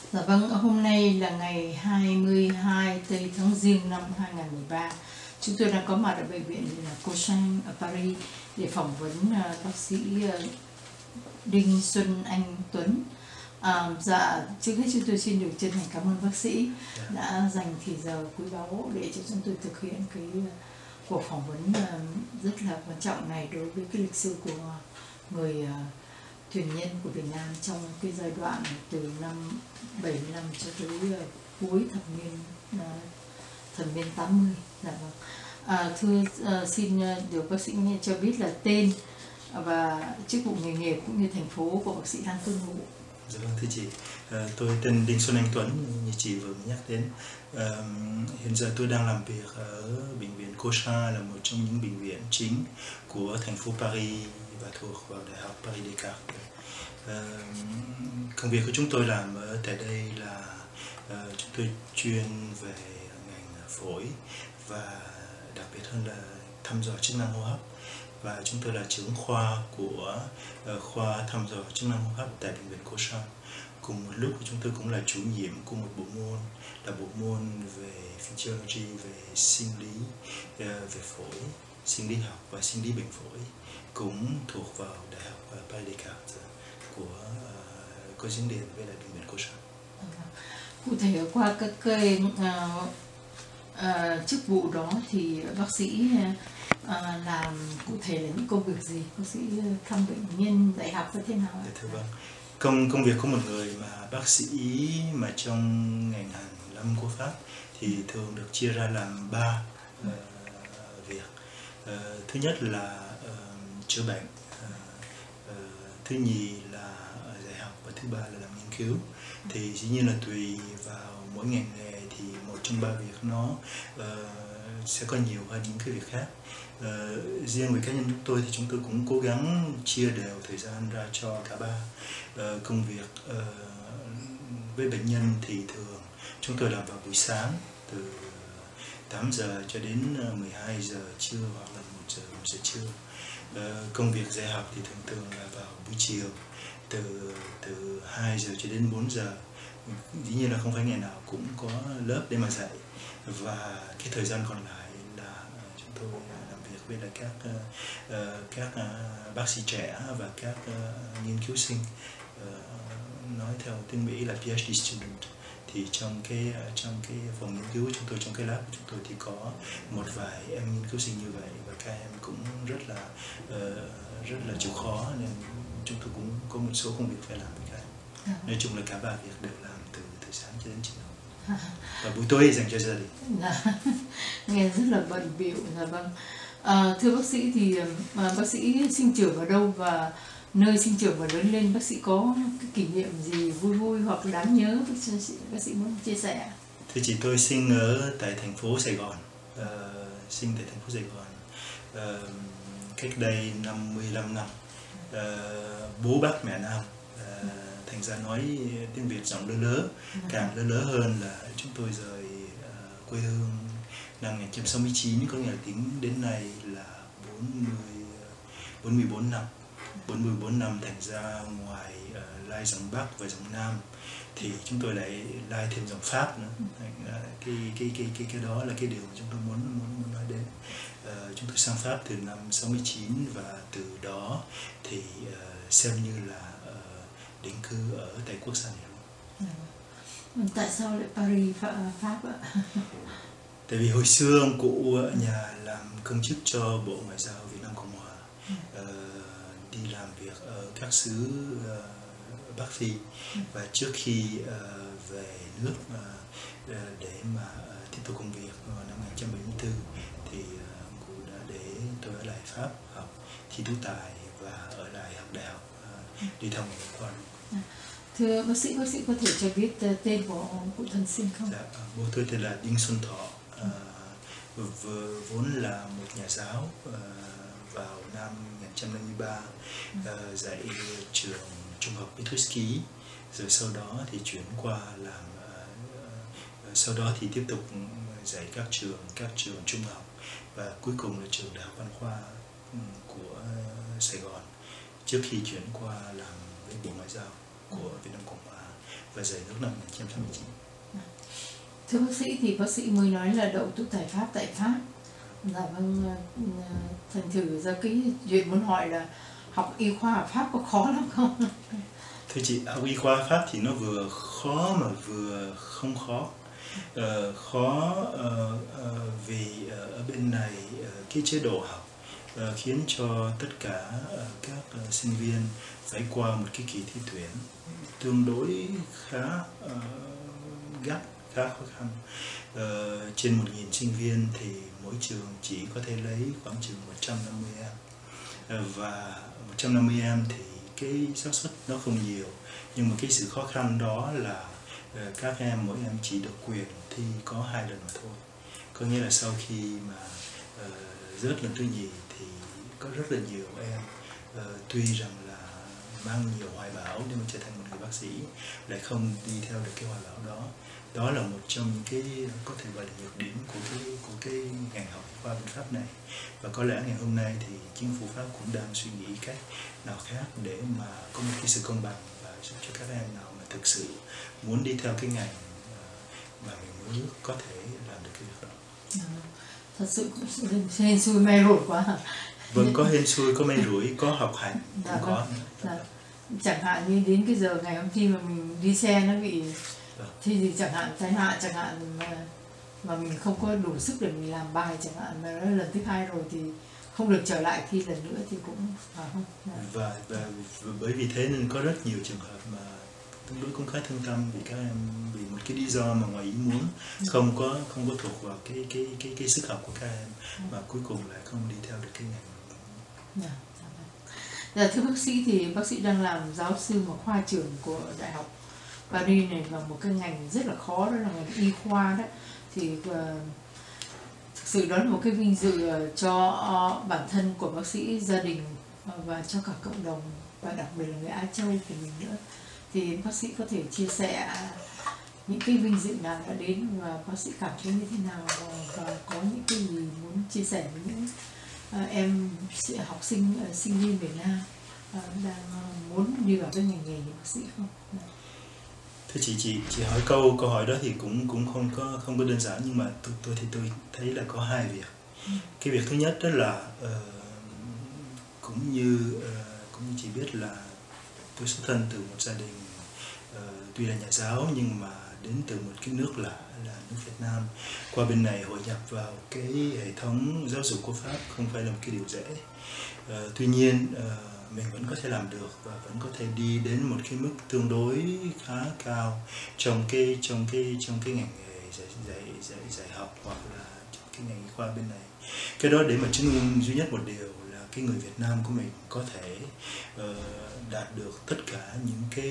Dạ vâng, hôm nay là ngày 22 tây tháng Giêng năm 2013. Chúng tôi đang có mặt ở bệnh viện Cochin ở Paris để phỏng vấn bác sĩ Đinh Xuân Anh Tuấn. Dạ, trước hết chúng tôi xin được chân thành cảm ơn bác sĩ đã dành thì giờ quý báu để cho chúng tôi thực hiện cái cuộc phỏng vấn rất là quan trọng này đối với cái lịch sử của người thuyền nhân của Việt Nam trong cái giai đoạn từ năm 75 cho tới cuối thập niên 80. Dạ vâng. Xin được bác sĩ cho biết là tên và chức vụ nghề nghiệp cũng như thành phố của bác sĩ đang cư ngụ. Dạ vâng, thưa chị, tôi tên Đinh Xuân Anh Tuấn, như chị vừa mới nhắc đến. Hiện giờ tôi đang làm việc ở bệnh viện Cochin, là một trong những bệnh viện chính của thành phố Paris và thuộc vào Đại học Paris Descartes. Công việc của chúng tôi làm ở tại đây là chúng tôi chuyên về ngành phổi và đặc biệt hơn là thăm dò chức năng hô hấp, và chúng tôi là trưởng khoa của khoa thăm dò chức năng hô hấp tại bệnh viện Cochin. Cùng một lúc chúng tôi cũng là chủ nhiệm của một bộ môn là bộ môn về physiology, về sinh lý, về phổi, sinh lý học và sinh lý bệnh phổi, cũng thuộc vào Đại học Paris Descartes của có dính liền với lại bệnh viện Cochin. Cụ thể qua các cái chức vụ đó thì bác sĩ làm cụ thể là những công việc gì? Bác sĩ thăm bệnh nhân, dạy học như thế nào? Thưa vâng, công việc của một người mà bác sĩ mà trong ngành hàn lâm của Pháp thì thường được chia ra làm 3 việc. Thứ nhất là chữa bệnh, thứ nhì là dạy học, và thứ ba là làm nghiên cứu. Thì dĩ nhiên là tùy vào mỗi ngành nghề thì một trong 3 việc nó sẽ có nhiều hơn những cái việc khác. Riêng với cá nhân tôi thì chúng tôi cũng cố gắng chia đều thời gian ra cho cả 3 công việc. Với bệnh nhân thì thường chúng tôi làm vào buổi sáng từ 8 giờ cho đến 12 giờ trưa hoặc là 1 giờ trưa. Công việc dạy học thì thường thường là vào buổi chiều từ 2 giờ cho đến 4 giờ. Dĩ nhiên là không phải ngày nào cũng có lớp để mà dạy, và cái thời gian còn lại là chúng tôi làm việc với lại các bác sĩ trẻ và các nghiên cứu sinh, nói theo tiếng Mỹ là PhD student. Thì trong cái phòng nghiên cứu của chúng tôi, trong cái lab của chúng tôi thì có một vài em nghiên cứu sinh như vậy, và các em cũng rất là chịu khó, nên chúng tôi cũng có một số công việc phải làm với các em. Nói chung là cả 3 việc đều làm từ sáng cho đến chiều, và buổi tối dành cho gia đình. Nghe rất là bận bịu. Dạ vâng. Thưa bác sĩ thì bác sĩ sinh trưởng ở đâu, và nơi sinh trưởng và lớn lên bác sĩ có cái kỷ niệm gì vui hoặc đáng nhớ bác sĩ muốn chia sẻ? Thưa chị, tôi sinh ở tại thành phố Sài Gòn, cách đây 55 năm. Bố Bắc mẹ Nam, thành ra nói tiếng Việt giọng lớ lớ. Càng lớ lớ hơn là chúng tôi rời quê hương năm 1969, có nghĩa là tính đến nay là 44 năm. 44 năm, thành ra ngoài lai giọng Bắc và giọng Nam thì chúng tôi lại lai thêm giọng Pháp nữa. Cái đó là cái điều mà chúng tôi muốn nói đến. Chúng tôi sang Pháp từ năm 69, và từ đó thì xem như là định cư ở tại quốc gia này. Tại sao lại Paris, Pháp ạ? Tại vì hồi xưa ông cụ ở nhà làm công chức cho Bộ Ngoại giao Việt Nam Cộng Hòa, đi làm việc ở các xứ Bắc Phi, và trước khi về nước để mà tiếp tục công việc vào năm 1974 thì ông cụ đã để tôi ở lại Pháp học thi tú tài và ở lại học đại học, đi theo một khoa. Thưa bác sĩ có thể cho biết tên của cụ thân sinh không? Dạ, bố tôi tên là Đinh Xuân Thọ, vốn là một nhà giáo. Vào năm 1953 dạy trường trung học Petrusky, rồi sau đó thì chuyển qua làm sau đó thì tiếp tục dạy các trường trung học, và cuối cùng là trường Đại học Văn khoa của Sài Gòn, trước khi chuyển qua làm với Bộ Ngoại giao của Việt Nam Cộng Hòa. và giải nước năm 1969. Thưa bác sĩ, thì bác sĩ mới nói là đậu tụ giải Pháp tại Pháp. Dạ vâng, thành thử ra cái chuyện muốn hỏi là học y khoa ở Pháp có khó lắm không? Thưa chị, học y khoa Pháp thì nó vừa khó mà vừa không khó. Khó vì ở bên này cái chế độ học khiến cho tất cả các sinh viên phải qua một cái kỳ thi tuyển tương đối khá gắt, khá khó khăn. Trên 1.000 sinh viên thì mỗi trường chỉ có thể lấy khoảng chừng 150 em, và 150 em thì cái xác suất nó không nhiều, nhưng mà cái sự khó khăn đó là các em, mỗi em chỉ được quyền thi có 2 lần mà thôi. Có nghĩa là sau khi mà rớt lần thứ nhì thì có rất là nhiều em tuy rằng là mang nhiều hoài bão để mà trở thành một người bác sĩ, lại không đi theo được cái hoài bão đó. Đó là một trong những cái có thể gọi là nhược điểm của cái ngành học y khoa bên Pháp này. Và có lẽ ngày hôm nay thì chính phủ Pháp cũng đang suy nghĩ cách nào khác để mà có một cái sự công bằng và giúp cho các em nào mà thực sự muốn đi theo cái ngành mà mình muốn có thể làm được cái việc đó. Thật sự cũng hên xui may rủi quá hả? Vâng, có hên xui, có may rủi, có học hành cũng có. Chẳng hạn như đến cái giờ ngày hôm thi mà mình đi xe nó bị thì gì chẳng hạn, tai nạn chẳng hạn, mà mình không có đủ sức để mình làm bài chẳng hạn, mà lần thứ 2 rồi thì không được trở lại thi lần nữa thì cũng không. Và bởi vì thế nên có rất nhiều trường hợp mà tương đối cũng khá thương tâm vì các em vì một cái lý do mà ngoài ý muốn, không có thuộc vào cái sức học của các em, mà cuối cùng lại không đi theo được cái ngành. Dạ, thưa bác sĩ, thì bác sĩ đang làm giáo sư một khoa trưởng của Đại học Paris này, và một cái ngành rất là khó, đó là ngành y khoa đó. Thì thực sự đó là một cái vinh dự cho bản thân của bác sĩ, gia đình và cho cả cộng đồng, và đặc biệt là người Á Châu của mình nữa. Thì bác sĩ có thể chia sẻ những cái vinh dự nào đã đến và bác sĩ cảm thấy như thế nào, và có những cái gì muốn chia sẻ với những em học sinh, sinh viên Việt Nam đang muốn đi vào cái ngành nghề như bác sĩ không? Thưa chị hỏi câu hỏi đó thì cũng không có đơn giản, nhưng mà tôi thấy là có hai việc. Cái việc thứ nhất đó là cũng như chị biết là tôi xuất thân từ một gia đình tuy là nhà giáo nhưng mà đến từ một cái nước lạ là nước Việt Nam. Qua bên này hội nhập vào cái hệ thống giáo dục của Pháp không phải là một cái điều dễ. Tuy nhiên mình vẫn có thể làm được và vẫn có thể đi đến một cái mức tương đối khá cao trong cái ngành nghề dạy học hoặc là trong cái ngành y khoa bên này. Cái đó để mà chứng minh duy nhất một điều là cái người Việt Nam của mình có thể đạt được tất cả những cái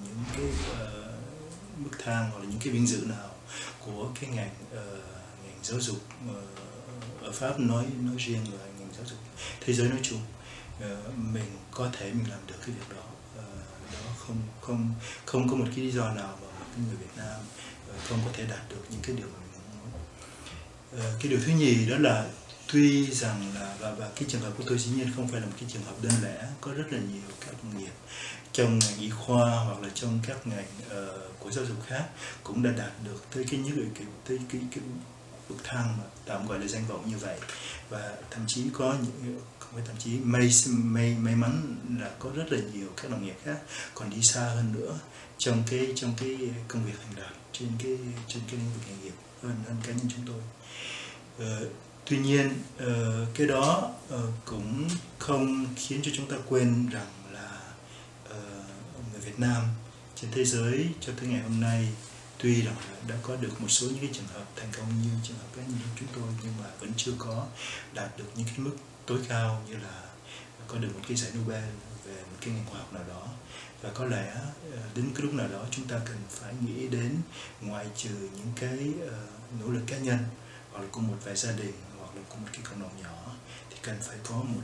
bậc thang hoặc là những cái vinh dự nào của cái ngành giáo dục ở Pháp nói riêng và ngành giáo dục thế giới nói chung. Mình có thể mình làm được cái việc đó. Đó không có một cái lý do nào mà một cái người Việt Nam không có thể đạt được những cái điều mà mình muốn. Cái điều thứ nhì đó là tuy rằng là và cái trường hợp của tôi dĩ nhiên không phải là một cái trường hợp đơn lẻ, có rất là nhiều các đồng nghiệp trong ngành y khoa hoặc là trong các ngành của giáo dục khác cũng đã đạt được tới cái bậc thang mà tạm gọi là danh vọng như vậy, và thậm chí có những không phải thậm chí may mắn là có rất là nhiều các đồng nghiệp khác còn đi xa hơn nữa trong cái công việc thành đạt trên cái lĩnh vực nghề nghiệp hơn cá nhân chúng tôi. Tuy nhiên cái đó cũng không khiến cho chúng ta quên rằng là người Việt Nam trên thế giới cho tới ngày hôm nay tuy rằng đã có được một số những cái trường hợp thành công như trường hợp cá nhân chúng tôi, nhưng mà vẫn chưa có đạt được những cái mức tối cao như là có được một cái giải Nobel về một cái ngành khoa học nào đó. Và có lẽ đến cái lúc nào đó chúng ta cần phải nghĩ đến, ngoại trừ những cái nỗ lực cá nhân hoặc là của một vài gia đình hoặc là của một cái cộng đồng nhỏ, thì cần phải có một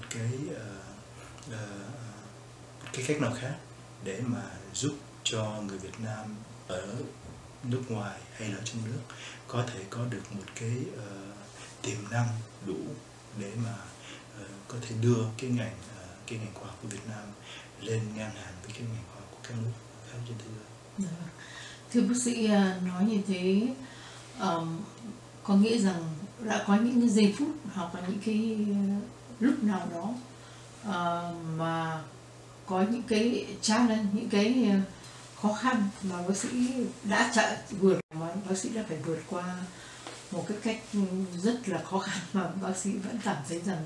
cái cách nào khác để mà giúp cho người Việt Nam ở nước ngoài hay là trong nước có thể có được một cái tiềm năng đủ để mà có thể đưa cái ngành khoa học của Việt Nam lên ngang hàng với cái ngành khoa học của các nước khác trên thế giới. Dạ. Thưa bác sĩ, nói như thế có nghĩa rằng đã có những cái giây phút hoặc là những cái lúc nào đó mà có những cái challenge, những cái khó khăn mà bác sĩ đã vượt, mà bác sĩ đã phải vượt qua một cái cách rất là khó khăn mà bác sĩ vẫn cảm thấy rằng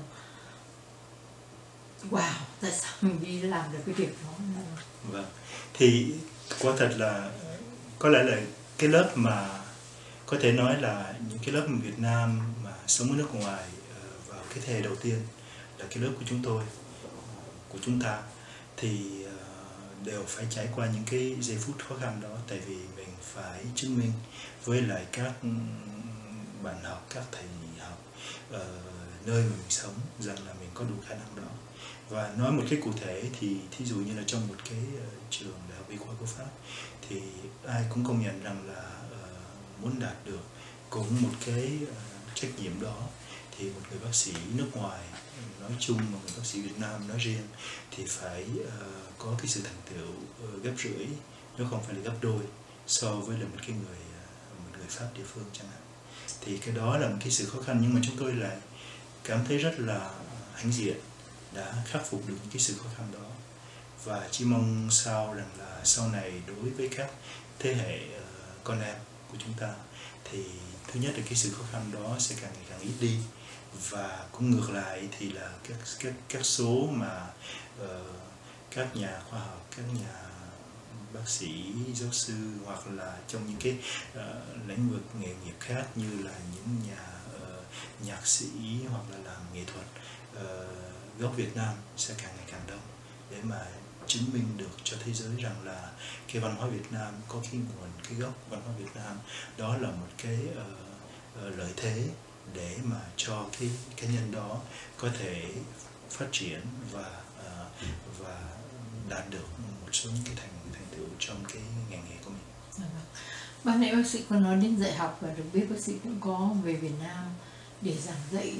wow, tại sao mình đi làm được cái việc đó. Vâng, thì quả thật là có lẽ là cái lớp mà có thể nói là những cái lớp Việt Nam mà sống ở nước ngoài vào cái thế hệ đầu tiên là cái lớp của chúng tôi, của chúng ta, thì đều phải trải qua những cái giây phút khó khăn đó, tại vì mình phải chứng minh với lại các bạn học, các thầy học nơi mình sống rằng là mình có đủ khả năng đó. Và nói một cái cụ thể thì thí dụ như là trong một cái trường đại học y khoa của Pháp thì ai cũng công nhận rằng là muốn đạt được cũng một cái trách nhiệm đó, thì một người bác sĩ nước ngoài nói chung và người bác sĩ Việt Nam nói riêng thì phải có cái sự thành tựu gấp rưỡi, nếu không phải là gấp đôi so với là một người Pháp địa phương chẳng hạn. Thì cái đó là một cái sự khó khăn, nhưng mà chúng tôi lại cảm thấy rất là hãnh diện đã khắc phục được những cái sự khó khăn đó, và chỉ mong sao rằng là sau này đối với các thế hệ con em của chúng ta thì thứ nhất là cái sự khó khăn đó sẽ càng ngày càng ít đi, và cũng ngược lại thì là các số mà các nhà khoa học, các nhà bác sĩ, giáo sư hoặc là trong những cái lĩnh vực nghề nghiệp khác như là những nhà nhạc sĩ hoặc là làm nghệ thuật gốc Việt Nam sẽ càng ngày càng đông, để mà chứng minh được cho thế giới rằng là cái văn hóa Việt Nam có cái nguồn, cái gốc văn hóa Việt Nam đó là một cái lợi thế để mà cho cái cá nhân đó có thể phát triển và đạt được một số những cái thành tựu trong cái ngành nghề của mình. Ban nãy bác sĩ có nói đến dạy học, và được biết bác sĩ cũng có về Việt Nam để giảng dạy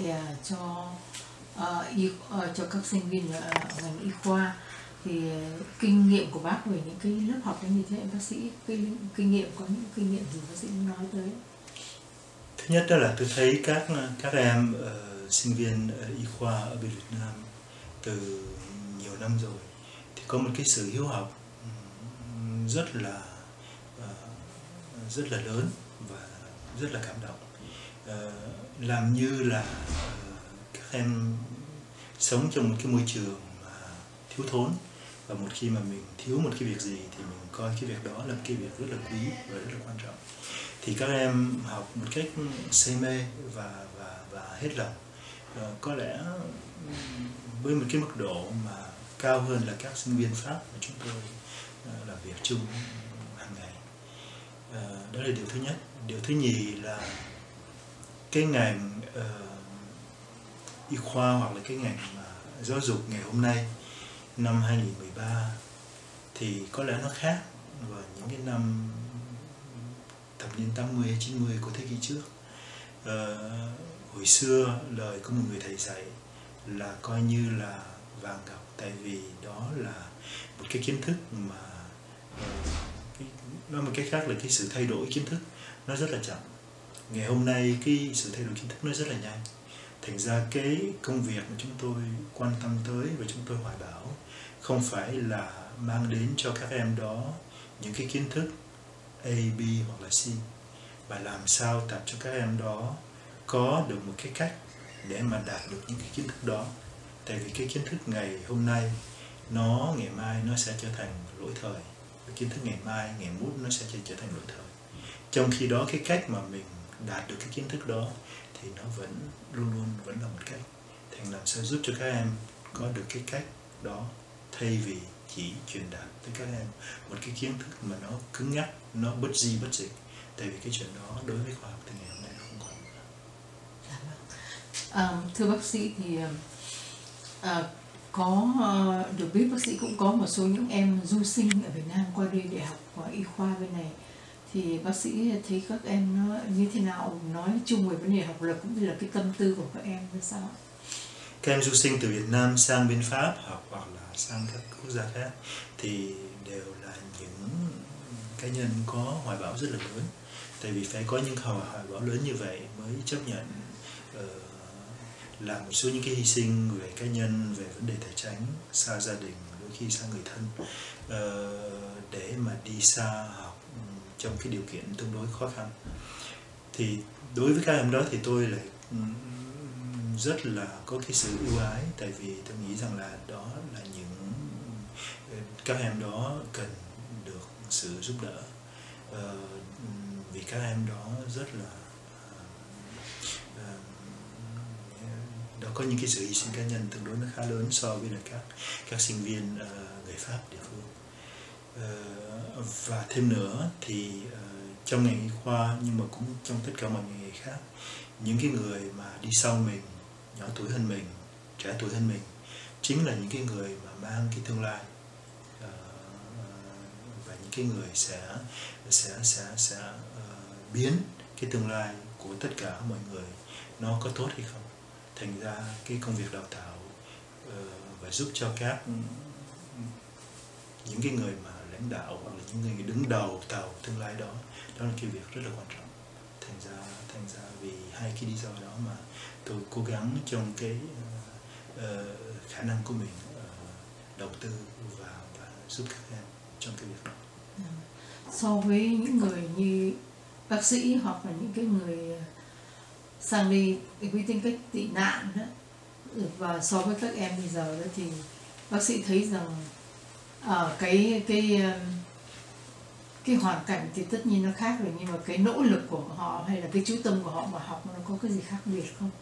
cho các sinh viên ở ngành y khoa. Thì kinh nghiệm của bác về những cái lớp học như thế, bác sĩ có những kinh nghiệm gì bác sĩ nói tới? Thứ nhất đó là tôi thấy các em sinh viên y khoa ở bên Việt Nam từ nhiều năm rồi thì có một cái sự hiếu học rất là lớn và rất là cảm động, làm như là các em sống trong một cái môi trường mà thiếu thốn, và một khi mà mình thiếu một cái việc gì thì mình coi cái việc đó là một cái việc rất là quý và rất là quan trọng. Thì các em học một cách say mê và hết lòng, có lẽ với một cái mức độ mà cao hơn là các sinh viên Pháp mà chúng tôi làm việc chung hàng ngày. Đó là điều thứ nhất. Điều thứ nhì là cái ngành y khoa hoặc là cái ngành giáo dục ngày hôm nay, năm 2013 thì có lẽ nó khác vào những cái năm thập niên 80, 90 của thế kỷ trước. Hồi xưa lời của một người thầy dạy là coi như là vàng ngọc, tại vì đó là một cái kiến thức mà nói một cách khác là cái sự thay đổi kiến thức nó rất là chậm. Ngày hôm nay cái sự thay đổi kiến thức nó rất là nhanh, thành ra cái công việc mà chúng tôi quan tâm tới và chúng tôi hoài bão không phải là mang đến cho các em đó những cái kiến thức A, B hoặc là C, mà làm sao tập cho các em đó có được một cái cách để mà đạt được những cái kiến thức đó. Tại vì cái kiến thức ngày hôm nay ngày mai nó sẽ trở thành lỗi thời, và kiến thức ngày mai, ngày mốt nó sẽ trở thành lỗi thời. Trong khi đó cái cách mà mình đạt được cái kiến thức đó thì nó luôn là một cách. Thành làm sao giúp cho các em có được cái cách đó, thay vì chỉ truyền đạt tới các em một cái kiến thức mà nó cứng nhắc, nó bất di bất dịch. Tại vì cái chuyện đó đối với khoa học từ ngày hôm nay không còn. Thưa bác sĩ thì có được biết bác sĩ cũng có một số những em du sinh ở Việt Nam qua đây để học y khoa bên này, thì bác sĩ thấy các em nó như thế nào, nói chung về vấn đề học lực cũng như là cái tâm tư của các em như sao? Các em du sinh từ Việt Nam sang bên Pháp học hoặc là sang các quốc gia khác thì đều là những cá nhân có hoài bão rất là lớn, tại vì phải có những hoài bão lớn như vậy mới chấp nhận làm một số những cái hy sinh về cá nhân, về vấn đề tài chính, xa gia đình, đôi khi xa người thân, để mà đi xa học trong cái điều kiện tương đối khó khăn. Thì đối với các em đó thì tôi lại rất là có cái sự ưu ái, tại vì tôi nghĩ rằng là đó là những các em đó cần được sự giúp đỡ, vì các em đó rất là đó có những cái sự hy sinh cá nhân tương đối nó khá lớn so với là các sinh viên người Pháp địa phương. Và thêm nữa thì trong ngành y khoa, nhưng mà cũng trong tất cả mọi ngành nghề khác, những cái người mà đi sau mình, nhỏ tuổi hơn mình, trẻ tuổi hơn mình, chính là những cái người mà mang cái tương lai, và những cái người sẽ biến cái tương lai của tất cả mọi người nó có tốt hay không. Thành ra cái công việc đào tạo và giúp cho những cái người mà lãnh đạo hoặc là những người đứng đầu tàu tương lai đó là cái việc rất là quan trọng. Thành ra vì hai cái lý do đó mà tôi cố gắng trong cái khả năng của mình đầu tư vào và giúp các em trong cái việc đó. So với những người như bác sĩ hoặc là những cái người sang đi với tính cách tị nạn đó, và so với các em bây giờ đó, thì bác sĩ thấy rằng ở cái hoàn cảnh thì tất nhiên nó khác rồi, nhưng mà cái nỗ lực của họ hay là cái chú tâm của họ mà học nó có cái gì khác biệt không?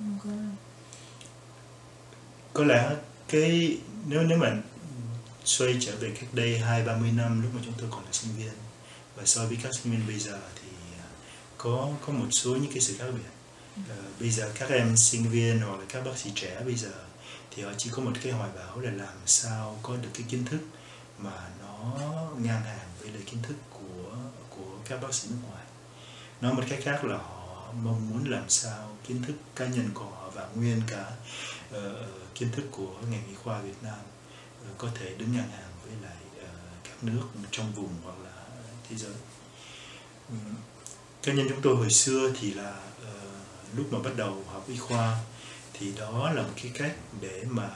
Có lẽ cái nếu mà xoay trở về cách đây 20-30 năm lúc mà chúng tôi còn là sinh viên, và so với các sinh viên bây giờ thì có một số những cái sự khác biệt. Bây giờ các em sinh viên hoặc là các bác sĩ trẻ bây giờ thì họ chỉ có một cái hoài bão là làm sao có được cái kiến thức mà nó ngang hàng với lại kiến thức của các bác sĩ nước ngoài. Nói một cách khác là họ mong muốn làm sao kiến thức cá nhân của họ và nguyên cả kiến thức của ngành y khoa Việt Nam có thể đứng ngang hàng với lại các nước trong vùng hoặc là thế giới. Cá nhân chúng tôi hồi xưa thì là lúc mà bắt đầu học y khoa thì đó là một cái cách để mà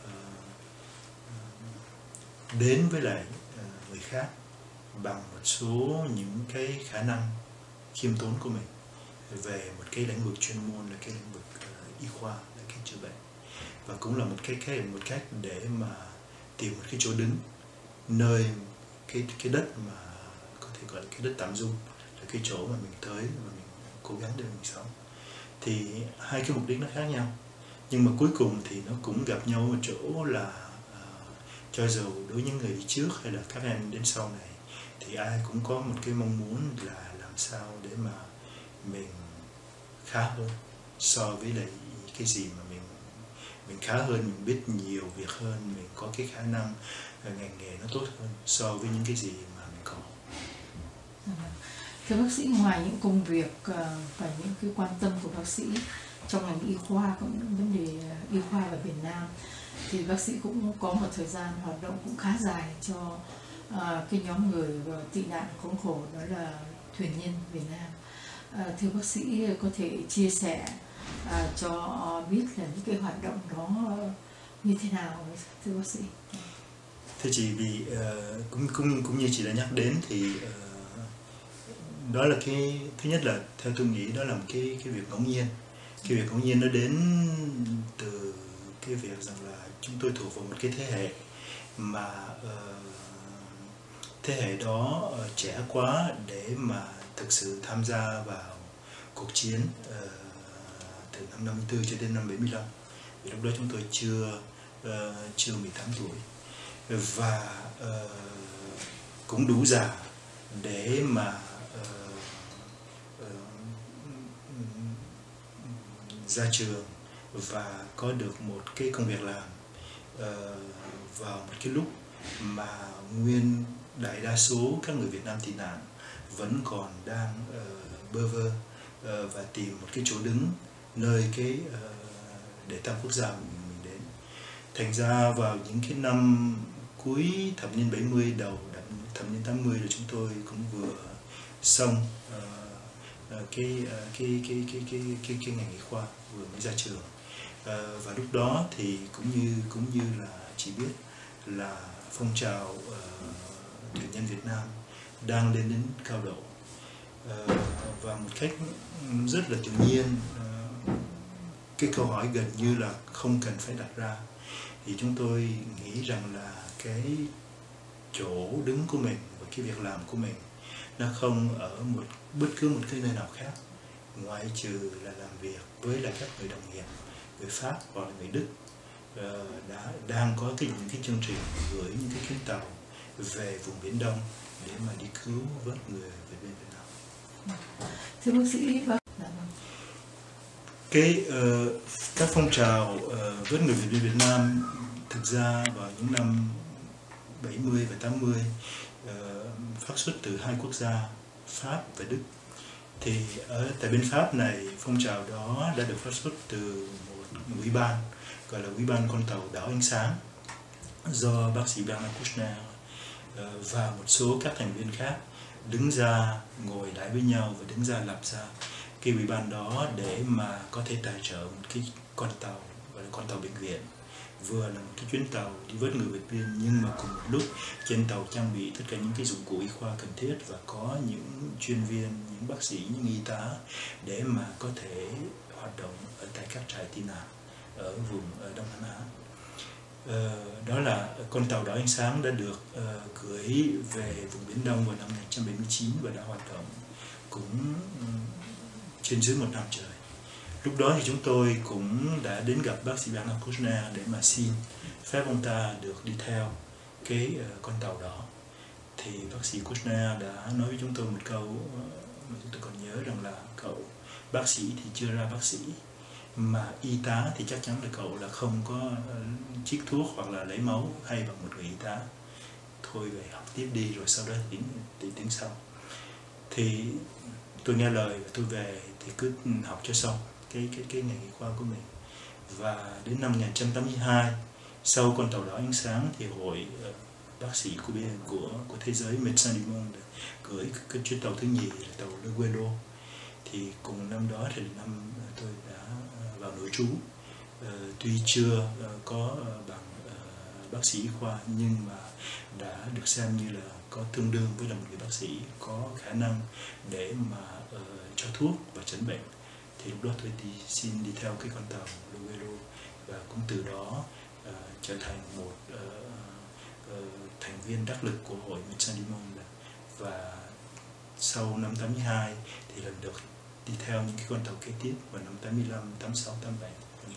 đến với lại người khác bằng một số những cái khả năng khiêm tốn của mình về một cái lĩnh vực chuyên môn là cái lĩnh vực y khoa, là cái chữa bệnh, và cũng là một cách để mà tìm một cái chỗ đứng nơi cái đất mà có thể gọi là cái đất tạm dung, là cái chỗ mà mình tới và mình cố gắng để mình sống. Thì hai cái mục đích nó khác nhau, nhưng mà cuối cùng thì nó cũng gặp nhau ở chỗ là cho dù đối với những người đi trước hay là các em đến sau này thì ai cũng có một cái mong muốn là làm sao để mà mình khá hơn so với lại cái gì mà mình khá hơn, mình biết nhiều việc hơn, mình có cái khả năng ngành nghề nó tốt hơn so với những cái gì mà mình có. Thưa bác sĩ, ngoài những công việc và những cái quan tâm của bác sĩ trong ngành y khoa, cũng những vấn đề y khoa ở Việt Nam, thì bác sĩ cũng có một thời gian hoạt động cũng khá dài cho cái nhóm người tị nạn khốn khổ, đó là thuyền nhân Việt Nam. Thưa bác sĩ, có thể chia sẻ cho biết là những cái hoạt động đó như thế nào, thưa bác sĩ? Thưa chị, vì cũng như chị đã nhắc đến thì đó là cái thứ nhất là theo tôi nghĩ đó là một cái việc ngẫu nhiên. Cái việc ngẫu nhiên nó đến từ cái việc rằng là chúng tôi thuộc vào một cái thế hệ mà thế hệ đó trẻ quá để mà thực sự tham gia vào cuộc chiến từ năm 54 cho đến năm 75. Vì lúc đó chúng tôi chưa 18 tuổi và cũng đủ già để mà ra trường và có được một cái công việc làm vào một cái lúc mà nguyên đại đa số các người Việt Nam tị nạn vẫn còn đang bơ vơ và tìm một cái chỗ đứng nơi cái để Tam Quốc gia mình đến. Thành ra vào những cái năm cuối thập niên 70 đầu thập thập niên 80 là chúng tôi cũng vừa xong cái ngành y khoa, vừa mới ra trường. Và lúc đó thì cũng như là chỉ biết là phong trào thuyền nhân Việt Nam đang lên đến cao độ, và một cách rất là tự nhiên, cái câu hỏi gần như là không cần phải đặt ra, thì chúng tôi nghĩ rằng là cái chỗ đứng của mình và cái việc làm của mình nó không ở bất cứ một cái nơi nào khác, ngoại trừ là làm việc với lại các người đồng nghiệp, người Pháp hoặc là người Đức đang có những cái chương trình gửi những cái chuyến tàu về vùng Biển Đông để mà đi cứu vớt người về bên Việt Nam. Thưa bác sĩ, các phong trào vớt người về bên Việt Nam thực ra vào những năm 70 và 80 phát xuất từ hai quốc gia Pháp và Đức. Thì tại bên Pháp này, phong trào đó đã được phát xuất từ một ủy ban gọi là Ủy ban con tàu đảo ánh sáng do bác sĩ Bernard Kouchner và một số các thành viên khác đứng ra ngồi lại với nhau và đứng ra lập ra cái ủy ban đó để mà có thể tài trợ một cái con tàu gọi là con tàu bệnh viện, vừa là một cái chuyến tàu đi vớt người vượt biên, nhưng mà cùng một lúc trên tàu trang bị tất cả những cái dụng cụ y khoa cần thiết và có những chuyên viên, những bác sĩ, những y tá để mà có thể hoạt động ở tại các trại tị nạn ở vùng Đông Nam Á. Đó là con tàu đảo ánh sáng đã được gửi về vùng Biển Đông vào năm 1979 và đã hoạt động cũng trên dưới một năm trời. Lúc đó thì chúng tôi cũng đã đến gặp bác sĩ Bernard Kouchner để mà xin phép ông ta được đi theo cái con tàu đó. Thì bác sĩ Kouchner đã nói với chúng tôi một câu mà chúng tôi còn nhớ rằng là cậu bác sĩ thì chưa ra bác sĩ, mà y tá thì chắc chắn là cậu là không có chích thuốc hoặc là lấy máu hay bằng một người y tá. Thôi về học tiếp đi rồi sau đó thì tính sau. Thì tôi nghe lời và tôi về thì cứ học cho xong cái ngành y khoa của mình. Và đến năm 1982, sau con tàu đảo ánh sáng thì hội bác sĩ của thế giới Médecins du Monde gửi cái chuyến tàu thứ nhì là tàu Le Guelo. Thì cùng năm đó thì năm tôi đã vào nội trú, tuy chưa có bằng bác sĩ y khoa nhưng mà đã được xem như là có tương đương với là một người bác sĩ có khả năng để mà cho thuốc và chẩn bệnh. Thì lúc đó tôi xin đi theo cái con tàu Le Guelo và cũng từ đó trở thành một thành viên đắc lực của hội Médecins du Monde. Và sau năm 82 thì lần được đi theo những cái con tàu kế tiếp vào năm 85, 86, 87.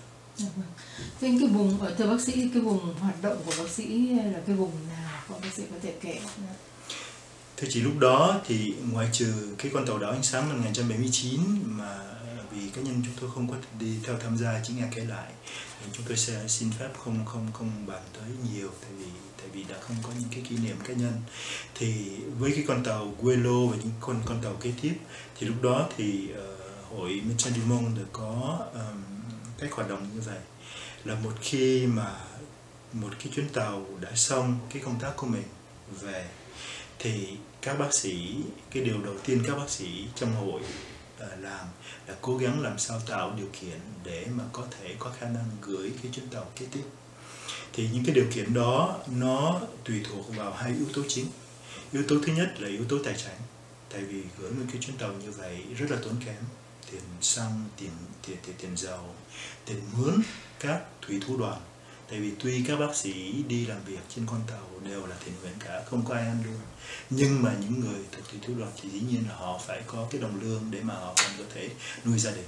Thế cái vùng, thưa bác sĩ, cái vùng hoạt động của bác sĩ là cái vùng nào bác sĩ có thể kể? Thưa chị, lúc đó thì ngoại trừ cái con tàu đảo ánh sáng năm 1979 mà vì cá nhân chúng tôi không có đi theo tham gia, chỉ nghe kể lại, thì chúng tôi sẽ xin phép không bàn tới nhiều tại vì đã không có những cái kỷ niệm cá nhân. Thì với cái con tàu Guelo và những con tàu kế tiếp thì lúc đó thì hội Médecins du Monde có cách hoạt động như vậy là một khi mà một cái chuyến tàu đã xong cái công tác của mình về thì các bác sĩ, cái điều đầu tiên các bác sĩ trong hội làm là cố gắng làm sao tạo điều kiện để mà có thể có khả năng gửi cái chuyến tàu kế tiếp. Thì những cái điều kiện đó nó tùy thuộc vào hai yếu tố chính. Yếu tố thứ nhất là yếu tố tài chính, tại vì gửi một cái chuyến tàu như vậy rất là tốn kém, tiền xăng, tiền dầu, tiền mướn các thủy thủ đoàn. Tại vì tuy các bác sĩ đi làm việc trên con tàu đều là thiện nguyện cả, không có ai ăn lương, nhưng mà những người thuộc thủy thủ đoàn thì dĩ nhiên là họ phải có cái đồng lương để mà họ còn có thể nuôi gia đình.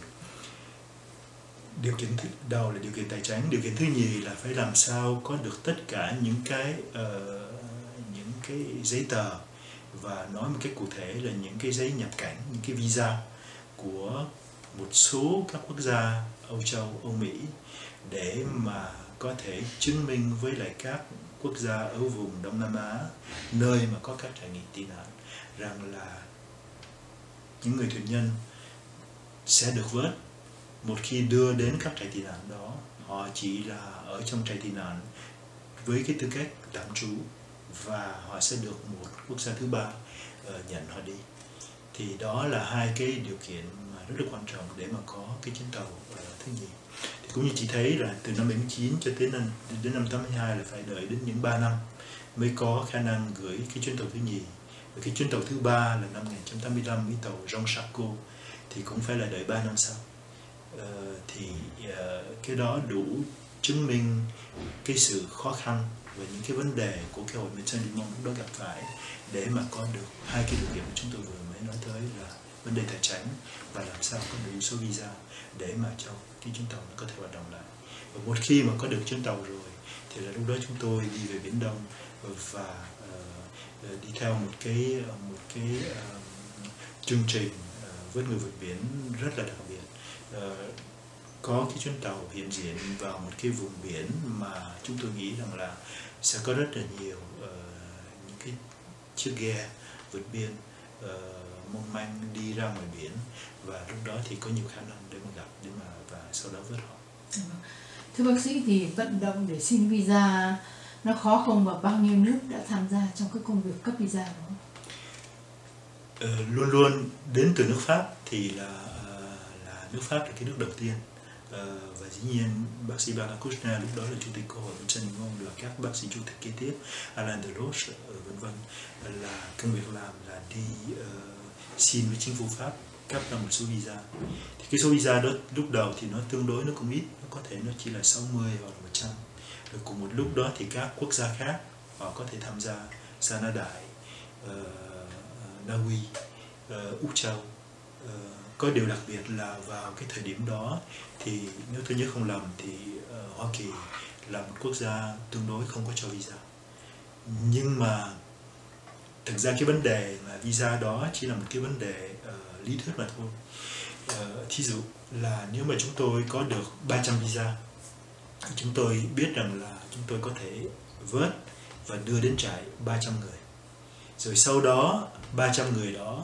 Điều kiện thứ đầu là điều kiện tài chính. Điều kiện thứ nhì là phải làm sao có được tất cả những cái giấy tờ, và nói một cách cụ thể là những cái giấy nhập cảnh, những cái visa của một số các quốc gia Âu Châu, Âu Mỹ để mà có thể chứng minh với lại các quốc gia ở vùng Đông Nam Á, nơi mà có các trại nghỉ tị nạn, rằng là những người thuyền nhân sẽ được vớt. Một khi đưa đến các trại tị nạn đó, họ chỉ là ở trong trại tị nạn với cái tư cách tạm trú, và họ sẽ được một quốc gia thứ ba nhận họ đi. Thì đó là hai cái điều kiện mà rất là quan trọng để mà có cái chuyến tàu thứ nhì. Thì cũng như chị thấy là từ năm 79 cho đến năm 82 là phải đợi đến những 3 năm mới có khả năng gửi cái chuyến tàu thứ nhì. Và cái chuyến tàu thứ ba là năm 1985 với tàu Jean Charcot thì cũng phải là đợi 3 năm sau. Cái đó đủ chứng minh cái sự khó khăn và những cái vấn đề của cái hội Médecins du Monde lúc đó gặp phải để mà có được hai cái điều kiện mà chúng tôi vừa mới nói tới là vấn đề tài chính và làm sao có đủ số visa để mà cho cái chuyến tàu nó có thể hoạt động lại. Và một khi mà có được chuyến tàu rồi thì là lúc đó chúng tôi đi về Biển Đông và đi theo một cái chương trình với người vượt biển rất là đặc biệt. Có cái chuyến tàu hiện diện vào một cái vùng biển mà chúng tôi nghĩ rằng là sẽ có rất là nhiều những cái chiếc ghe vượt biên mong manh đi ra ngoài biển, và lúc đó thì có nhiều khả năng để mà gặp và sau đó vớt họ. Thưa bác sĩ, thì vận động để xin visa nó khó không, và bao nhiêu nước đã tham gia trong cái công việc cấp visa đó? Luôn luôn đến từ nước Pháp thì là nước Pháp là cái nước đầu tiên, và dĩ nhiên bác sĩ Bernard Kouchner lúc đó là chủ tịch của hội Médecins du Monde, là các bác sĩ chủ tịch kế tiếp Alain Deroche vân vân, là công việc làm là đi xin với chính phủ Pháp cấp ra một số visa. Thì cái số visa đó lúc đầu thì nó tương đối nó cũng ít, nó có thể nó chỉ là 60 hoặc là 100. Rồi cùng một lúc đó thì các quốc gia khác họ có thể tham gia, Sa Đại, Na Uy, Úc Châu. Có điều đặc biệt là vào cái thời điểm đó thì nếu tôi nhớ không lầm thì Hoa Kỳ là một quốc gia tương đối không có cho visa. Nhưng mà thực ra cái vấn đề mà visa đó chỉ là một cái vấn đề lý thuyết mà thôi. Thí dụ là nếu mà chúng tôi có được 300 visa, chúng tôi biết rằng là chúng tôi có thể vớt và đưa đến trại 300 người. Rồi sau đó 300 người đó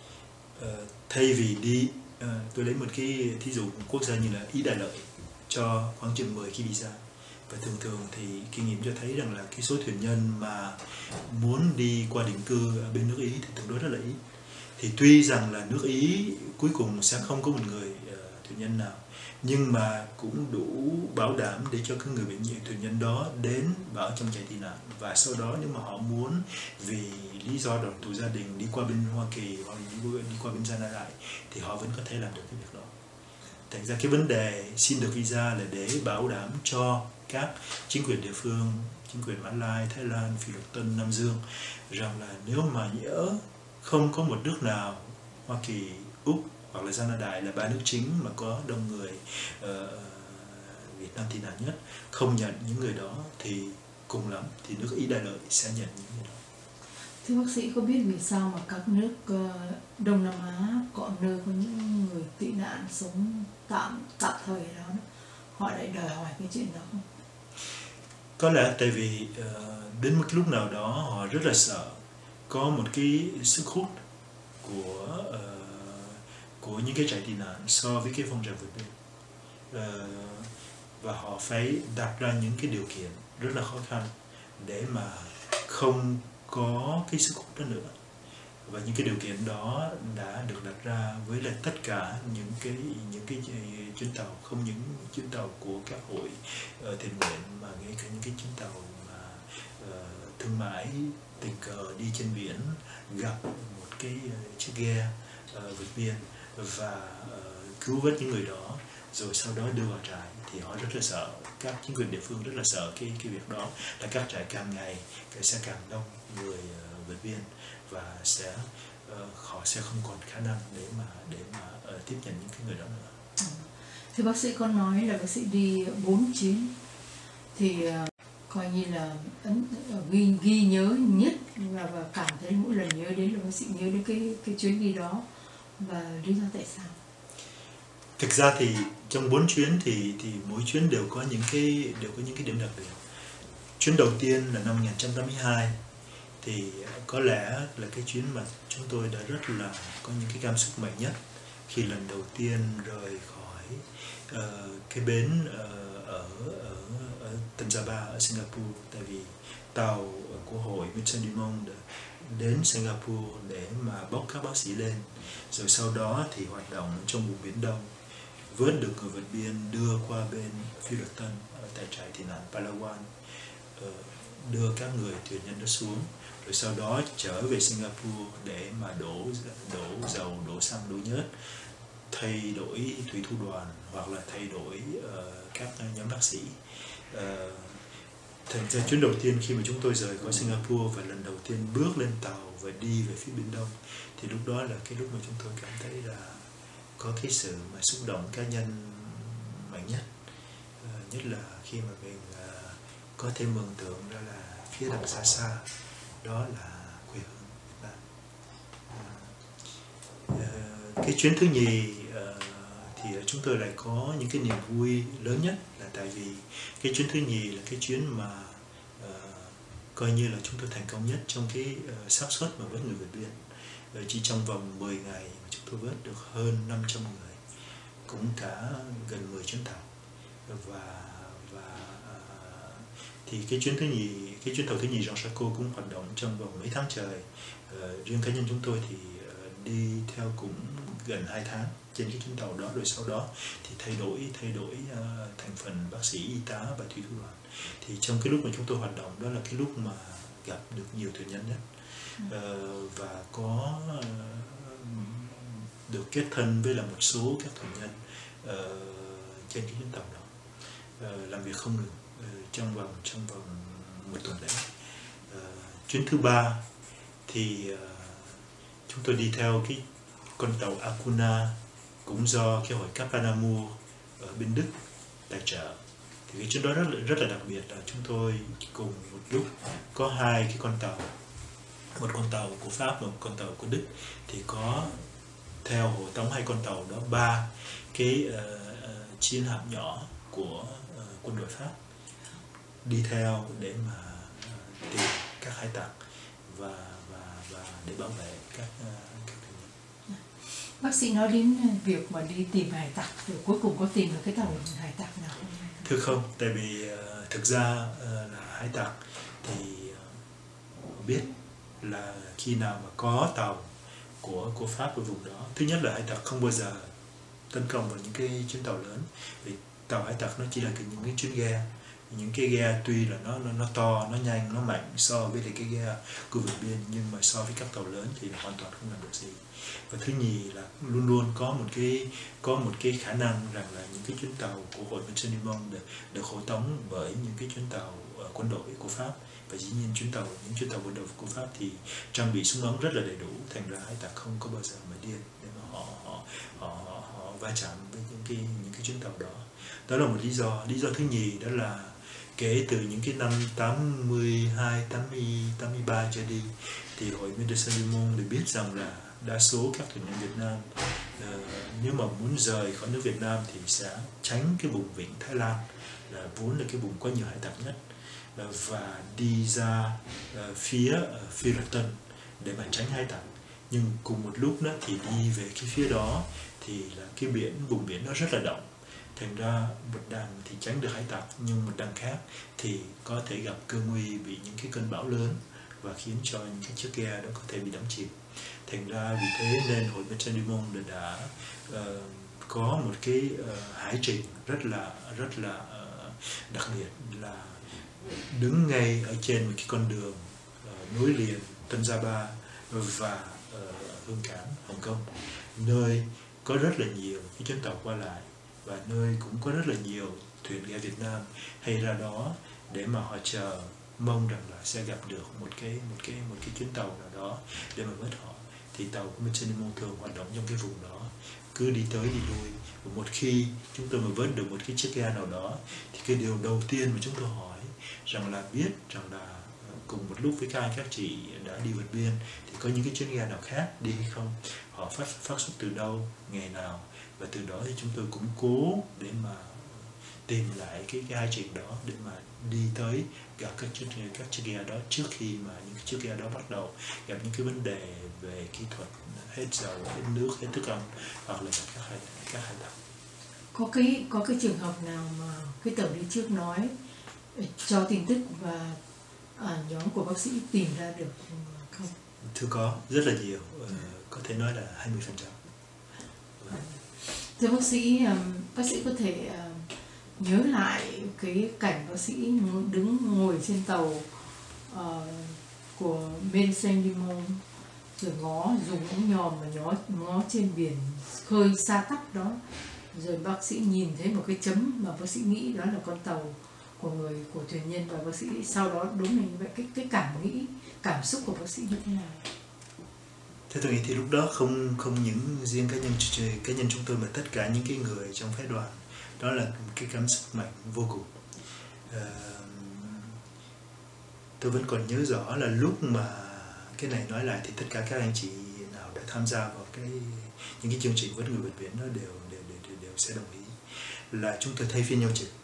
thay vì đi, tôi lấy một cái thí dụ một quốc gia như là Ý Đại Lợi cho khoảng chừng 10 cái visa, và thường thì kinh nghiệm cho thấy rằng là cái số thuyền nhân mà muốn đi qua định cư ở bên nước Ý thì tương đối rất là ít. Thì tuy rằng là nước Ý cuối cùng sẽ không có một người thuyền nhân nào, nhưng mà cũng đủ bảo đảm để cho cái người bệnh thuyền nhân đó đến vào trong trại tị nạn, và sau đó nếu mà họ muốn vì lý do đoàn tụ gia đình đi qua bên Hoa Kỳ hoặc đi qua bên Sa Đại thì họ vẫn có thể làm được cái việc đó. Thành ra cái vấn đề xin được visa là để bảo đảm cho các chính quyền địa phương, chính quyền Mã Lai, Thái Lan, Philippines, Nam Dương rằng là nếu mà nhỡ không có một nước nào, Hoa Kỳ, Úc hoặc là Sa Đại là ba nước chính mà có đông người Việt Nam tị nạn nhất, không nhận những người đó thì cùng lắm thì nước Ý Đại Lợi sẽ nhận những người đó. Thưa bác sĩ, có biết vì sao mà các nước Đông Nam Á có nơi có những người tị nạn sống tạm thời đó, họ lại đòi hỏi cái chuyện đó không? Có lẽ tại vì đến một lúc nào đó họ rất là sợ có một cái sức hút của những cái trại tị nạn so với cái phong trào vượt biên, và họ phải đặt ra những cái điều kiện rất là khó khăn để mà không có cái sức hút đó nữa. Và những cái điều kiện đó đã được đặt ra với lại tất cả những cái chuyến tàu, không những chuyến tàu của các hội thiện nguyện mà ngay cả những cái chuyến tàu mà thương mại tình cờ đi trên biển gặp một cái chiếc ghe vượt biên và cứu vớt những người đó rồi sau đó đưa vào trại, thì họ rất là sợ, các chính quyền địa phương rất là sợ cái việc đó, là các trại càng ngày sẽ càng đông người vượt biên và họ sẽ không còn khả năng để mà tiếp nhận những cái người đó nữa. Thưa bác sĩ, con nói là bác sĩ đi 4 chuyến thì coi như là ghi nhớ nhất và cảm thấy mỗi lần nhớ đến là bác sĩ nhớ đến cái chuyến đi đó, và lý do tại sao? Thực ra thì trong 4 chuyến thì mỗi chuyến đều có những cái điểm đặc biệt. Chuyến đầu tiên là năm 1982 thì có lẽ là cái chuyến mà chúng tôi đã rất là có những cái cảm xúc mạnh nhất khi lần đầu tiên rời khỏi cái bến ở Tân Java ở Singapore, tại vì tàu của hội Mission du Monde đến Singapore để mà bốc các bác sĩ lên, rồi sau đó thì hoạt động trong vùng Biển Đông, vớt được người vượt biên đưa qua bên Philippines tại trại tị nạn Palawan, đưa các người thuyền nhân đó xuống, rồi sau đó trở về Singapore để mà đổ dầu, đổ xăng, đổ nhớt, thay đổi thủy thủ đoàn hoặc là thay đổi các nhóm bác sĩ. Thành ra chuyến đầu tiên khi mà chúng tôi rời khỏi Singapore và lần đầu tiên bước lên tàu và đi về phía Biển Đông, thì lúc đó là cái lúc mà chúng tôi cảm thấy là có cái sự mà xúc động cá nhân mạnh nhất, nhất là khi mà mình có thể mường tượng ra là phía đằng xa xa đó là quê hương Việt Nam. Cái chuyến thứ nhì thì chúng tôi lại có những cái niềm vui lớn nhất, là tại vì cái chuyến thứ nhì là cái chuyến mà coi như là chúng tôi thành công nhất trong cái xác suất mà vớt người vượt biên. Chỉ trong vòng 10 ngày mà chúng tôi vớt được hơn 500 người, cũng cả gần 10 chuyến tàu. Và thì cái chuyến tàu thứ nhì Jean Charcot cũng hoạt động trong vòng mấy tháng trời. Riêng cá nhân chúng tôi thì đi theo cũng gần 2 tháng trên cái chuyến tàu đó, rồi sau đó thì thay đổi thành phần bác sĩ, y tá và thủy thủ đoàn. Thì trong cái lúc mà chúng tôi hoạt động đó là cái lúc mà gặp được nhiều thuyền nhân nhất, và có được kết thân với là một số các thuyền nhân trên cái chuyến tàu đó, làm việc không ngừng trong vòng một tuần lễ. Chuyến thứ ba thì chúng tôi đi theo cái con tàu Akuna, cũng do cái hội Capanamur ở bên Đức tài trợ. Thì cái chuyến đó rất là đặc biệt, là chúng tôi cùng một lúc có hai cái con tàu, một con tàu của Pháp và một con tàu của Đức, thì có theo hộ tống hai con tàu đó 3 cái chiến hạm nhỏ của quân đội Pháp đi theo để mà tìm các hải tặc và để bảo vệ các thuyền nhân. Bác sĩ nói đến việc mà đi tìm hải tặc, rồi cuối cùng có tìm được cái tàu hải tặc nào không? Thưa không, tại vì thực ra là hải tặc thì biết là khi nào mà có tàu của Pháp ở vùng đó, thứ nhất là hải tặc không bao giờ tấn công vào những cái chuyến tàu lớn, vì tàu hải tặc nó chỉ là những cái chuyến ghe. Những cái ghe tuy là nó to, nó nhanh, nó mạnh so với cái ghe của vượt biên, nhưng mà so với các tàu lớn thì hoàn toàn không làm được gì. Và thứ nhì là luôn luôn có một cái khả năng rằng là những cái chuyến tàu của hội Mission du Monde được hộ tống bởi những cái chuyến tàu quân đội của Pháp, và dĩ nhiên những chuyến tàu quân đội của Pháp thì trang bị súng ống rất là đầy đủ, thành ra hải tặc không có bao giờ mà điên để mà họ va chạm với những cái chuyến tàu đó. Đó là một lý do. Lý do thứ nhì đó là kể từ những cái năm 82, 83 trở đi, thì hội Mission du Monde để biết rằng là đa số các thuyền nhân Việt Nam nếu mà muốn rời khỏi nước Việt Nam thì sẽ tránh cái vùng vịnh Thái Lan, là vốn là cái vùng có nhiều hải tặc nhất, và đi ra phía Philippines để mà tránh hải tặc. Nhưng cùng một lúc đó thì đi về cái phía đó thì là cái vùng biển nó rất là động, thành ra một đằng thì tránh được hải tặc, nhưng một đằng khác thì có thể gặp cơ nguy bị những cái cơn bão lớn và khiến cho những cái chiếc ghe đó có thể bị đắm chìm. Thành ra vì thế nên hội Mission du Monde đã có một cái hải trình rất là đặc biệt, là đứng ngay ở trên một cái con đường nối liền Tân Java và Hương Cảng, Hồng Kông, nơi có rất là nhiều cái chuyến tàu qua lại, và nơi cũng có rất là nhiều thuyền ghe Việt Nam hay ra đó để mà họ chờ mong rằng là sẽ gặp được một cái chuyến tàu nào đó để mà vớt họ. Thì tàu của Mission du Monde thường hoạt động trong cái vùng đó, cứ đi tới đi lui. Và một khi chúng tôi mà vớt được một cái chiếc ghe nào đó, thì cái điều đầu tiên mà chúng tôi hỏi rằng là biết rằng là cùng một lúc với các anh các chị đã đi vượt biên thì có những cái chuyến ghe nào khác đi hay không, họ phát xuất từ đâu, ngày nào, và từ đó thì chúng tôi cũng cố để mà tìm lại cái hành trình đó để mà đi tới gặp các chiếc ghe đó trước khi mà những cái chiếc ghe đó bắt đầu gặp những cái vấn đề về kỹ thuật, hết dầu, hết nước, hết thức ăn, hoặc là các hải tặc. có cái trường hợp nào mà cái tàu đi trước nói cho tin tức và nhóm của bác sĩ tìm ra được không? Thưa có, rất là nhiều, có thể nói là 20%. Thưa bác sĩ có thể nhớ lại cái cảnh bác sĩ ngồi trên tàu của Médecins du Monde, rồi dùng ống nhòm mà ngó trên biển khơi xa tắp đó, rồi bác sĩ nhìn thấy một cái chấm mà bác sĩ nghĩ đó là con tàu của thuyền nhân, và bác sĩ sau đó đúng là như vậy. Cái cảm xúc của bác sĩ như thế nào? Thế tôi nghĩ thì lúc đó không những riêng cá nhân chúng tôi mà tất cả những cái người trong phái đoàn, đó là cái cảm xúc mạnh vô cùng. Tôi vẫn còn nhớ rõ là lúc mà cái này nói lại thì tất cả các anh chị nào đã tham gia vào những cái chương trình vấn người bệnh viện nó đều sẽ đồng ý là chúng tôi thay phiên nhau trực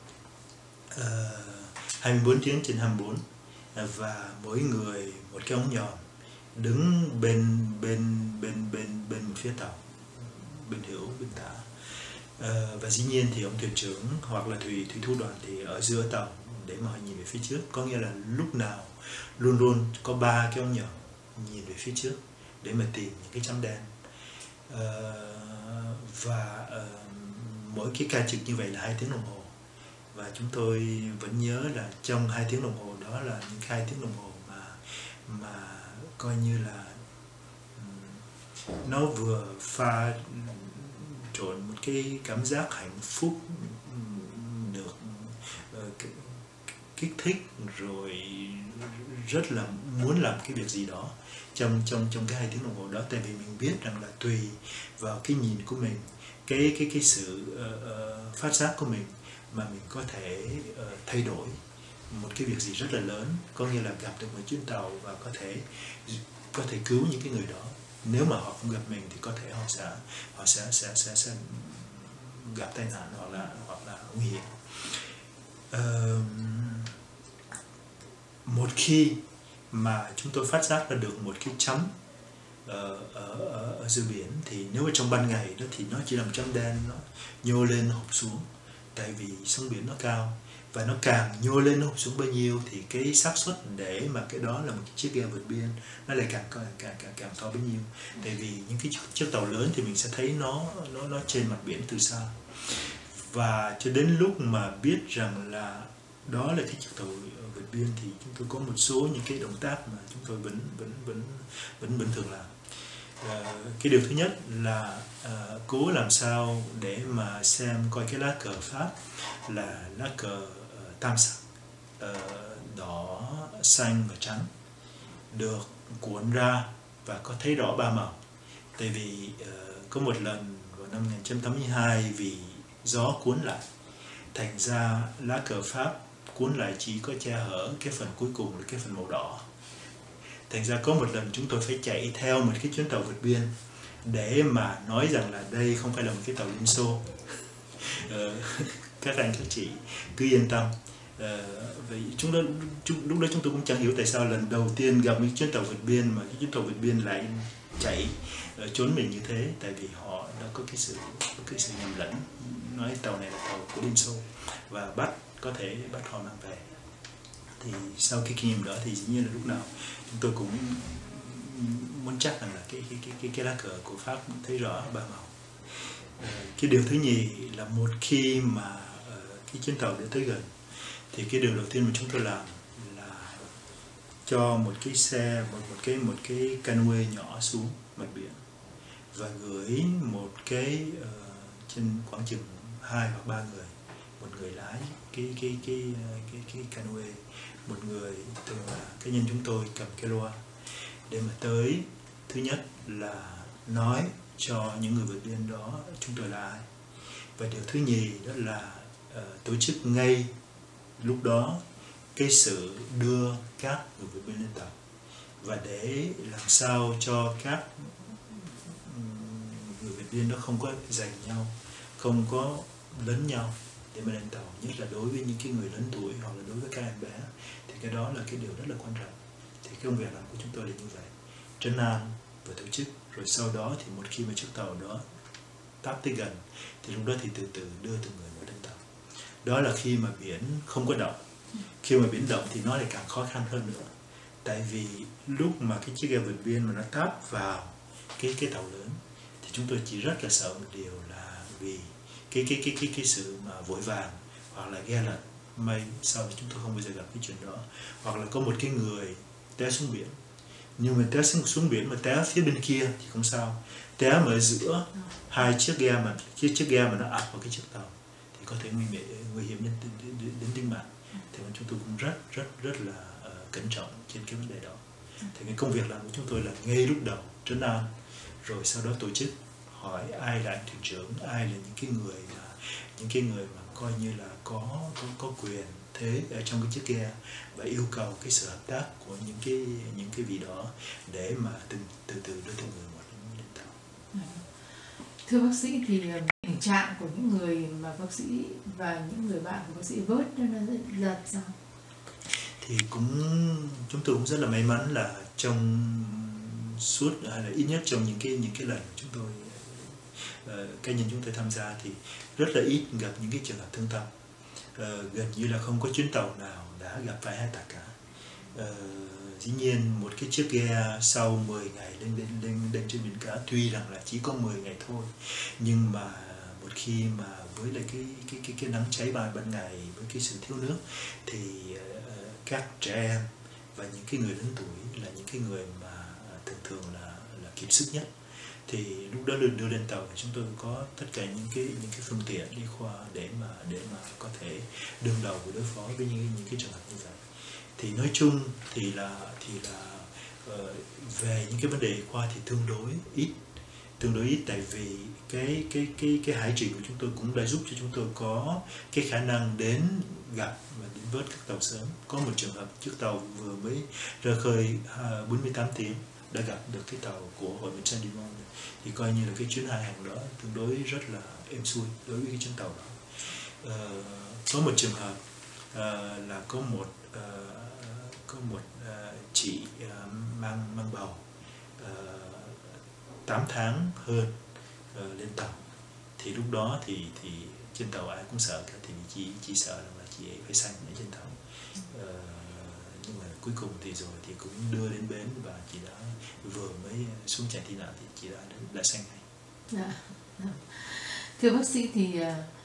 24 tiếng trên 24, và mỗi người một cái ống nhòm đứng bên một phía tàu, bên hữu bên tả, và dĩ nhiên thì ông thuyền trưởng hoặc là thủy thủ đoàn thì ở giữa tàu để mà họ nhìn về phía trước, có nghĩa là lúc nào luôn luôn có 3 cái ống nhòm nhìn về phía trước để mà tìm những cái chấm đen, và mỗi cái ca trực như vậy là 2 tiếng đồng hồ, và chúng tôi vẫn nhớ là trong 2 tiếng đồng hồ đó là những 2 tiếng đồng hồ mà coi như là nó vừa pha trộn một cái cảm giác hạnh phúc, được kích thích, rồi rất là muốn làm cái việc gì đó trong cái 2 tiếng đồng hồ đó, tại vì mình biết rằng là tùy vào cái nhìn của mình, cái sự phát giác của mình mà mình có thể thay đổi một cái việc gì rất là lớn, có nghĩa là gặp được một chuyến tàu và có thể cứu những cái người đó. Nếu mà họ không gặp mình thì có thể họ sẽ gặp tai nạn hoặc là nguy hiểm. Một khi mà chúng tôi phát giác ra được một cái chấm ở dưới biển, thì nếu mà trong ban ngày đó thì nó chỉ là một chấm đen, nó nhô lên hụp xuống, tại vì sóng biển nó cao, và nó càng nhô lên nó hụp xuống bao nhiêu thì cái xác suất để mà cái đó là một chiếc ghe vượt biên nó lại càng to bấy nhiêu. Tại vì những cái chiếc tàu lớn thì mình sẽ thấy nó trên mặt biển từ xa, và cho đến lúc mà biết rằng là đó là cái chiếc tàu vượt biên thì chúng tôi có một số những cái động tác mà chúng tôi vẫn thường làm. Cái điều thứ nhất là cố làm sao để mà xem coi cái lá cờ Pháp là lá cờ tam sắc, đỏ, xanh và trắng, được cuộn ra và có thấy rõ 3 màu. Tại vì có một lần vào năm 1982 vì gió cuốn lại, thành ra lá cờ Pháp cuốn lại chỉ có che hở cái phần cuối cùng là cái phần màu đỏ. Thành ra có một lần chúng tôi phải chạy theo một cái chuyến tàu vượt biên để mà nói rằng là đây không phải là một cái tàu Liên Xô. Các anh các chị cứ yên tâm. Vậy lúc đó chúng tôi cũng chẳng hiểu tại sao lần đầu tiên gặp một chuyến tàu vượt biên mà cái chuyến tàu vượt biên lại chạy trốn mình như thế, tại vì họ đã có cái sự nhầm lẫn, nói tàu này là tàu của Liên Xô và có thể bắt họ mang về. Thì sau cái kinh nghiệm đó thì dĩ nhiên là lúc nào chúng tôi cũng muốn chắc rằng là cái lá cờ của Pháp thấy rõ 3 màu. Cái điều thứ nhì là một khi mà cái chuyến tàu đã tới gần thì cái điều đầu tiên mà chúng tôi làm là cho một cái xe, một cái canoe nhỏ xuống mặt biển và gửi một cái trên khoảng chừng 2 hoặc 3 người, một người lái cái canoe, một người từ cá nhân chúng tôi cầm cái loa để mà tới, thứ nhất là nói cho những người vượt biên đó chúng tôi là ai, và điều thứ nhì đó là tổ chức ngay lúc đó cái sự đưa các người vượt biên lên tàu, và để làm sao cho các người vượt biên đó không có giành nhau, không có lấn nhau để mà lên tàu, nhất là đối với những cái người lớn tuổi hoặc là đối với các em bé, thì cái đó là cái điều rất là quan trọng. Thì cái công việc làm của chúng tôi là như vậy, trấn an và tổ chức, rồi sau đó thì một khi mà chiếc tàu đó táp tới gần, thì lúc đó thì từ từ đưa từng người vào lên tàu. Đó là khi mà biển không có động. Khi mà biển động thì nó lại càng khó khăn hơn nữa, tại vì lúc mà cái chiếc ghe vượt biên mà nó táp vào cái tàu lớn thì chúng tôi chỉ rất là sợ một điều là vì cái sự mà vội vàng, hoặc là ghe lật. May sau thì chúng tôi không bao giờ gặp cái chuyện đó, hoặc là có một cái người té xuống biển, nhưng mà té xuống biển mà té phía bên kia thì không sao, té mà ở giữa hai chiếc ghe mà nó ập vào cái chiếc tàu thì có thể nguy hiểm đến tính mạng. Thì chúng tôi cũng rất là cẩn trọng trên cái vấn đề đó. Thì cái công việc làm của chúng tôi là ngay lúc đầu trấn an, rồi sau đó tổ chức hỏi ai là anh thuyền trưởng, ai là những cái người mà coi như là có quyền thế ở trong cái chiếc ghe, và yêu cầu cái sự hợp tác của những cái vị đó để mà từ từ đưa từng người một lên tàu. Thưa bác sĩ, thì tình trạng của những người mà bác sĩ và những người bạn của bác sĩ vớt nó là sao? Thì chúng tôi cũng rất là may mắn là trong suốt, hay là ít nhất trong những cái lần chúng tôi cá nhân chúng tôi tham gia thì rất là ít gặp những cái trường hợp thương tâm. Gần như là không có chuyến tàu nào đã gặp phải hai tạc cả. Dĩ nhiên một cái chiếc ghe sau 10 ngày lên trên biển cả, tuy rằng là chỉ có 10 ngày thôi, nhưng mà một khi mà với lại cái nắng cháy ban ngày, với cái sự thiếu nước, thì các trẻ em và những cái người lớn tuổi là những cái người mà thường là kiệt sức nhất. Thì lúc đó đưa lên tàu thì chúng tôi có tất cả những cái phương tiện y khoa để mà có thể đương đầu và đối phó với những cái trường hợp như vậy. Thì nói chung thì là về những cái vấn đề y khoa thì tương đối ít, tại vì cái hải trình của chúng tôi cũng đã giúp cho chúng tôi có cái khả năng đến gặp và đến vớt các tàu sớm. Có một trường hợp chiếc tàu vừa mới ra khơi 48 tiếng đã gặp được cái tàu của Hội Viễn Sơn Dimon, thì coi như là cái chuyến hai hàng đó tương đối rất là êm xuôi đối với cái chuyến tàu đó. Có một trường hợp là có một chị mang bầu 8 tháng hơn lên tàu, thì lúc đó thì trên tàu ai cũng sợ cả, thì chỉ sợ rằng là chị ấy phải sanh ở trên tàu. Nhưng mà cuối cùng thì rồi thì cũng đưa đến bến, và chị đã vừa mới xuống trại tị nạn thì chị đã sanh ngay. Dạ. Thưa bác sĩ, thì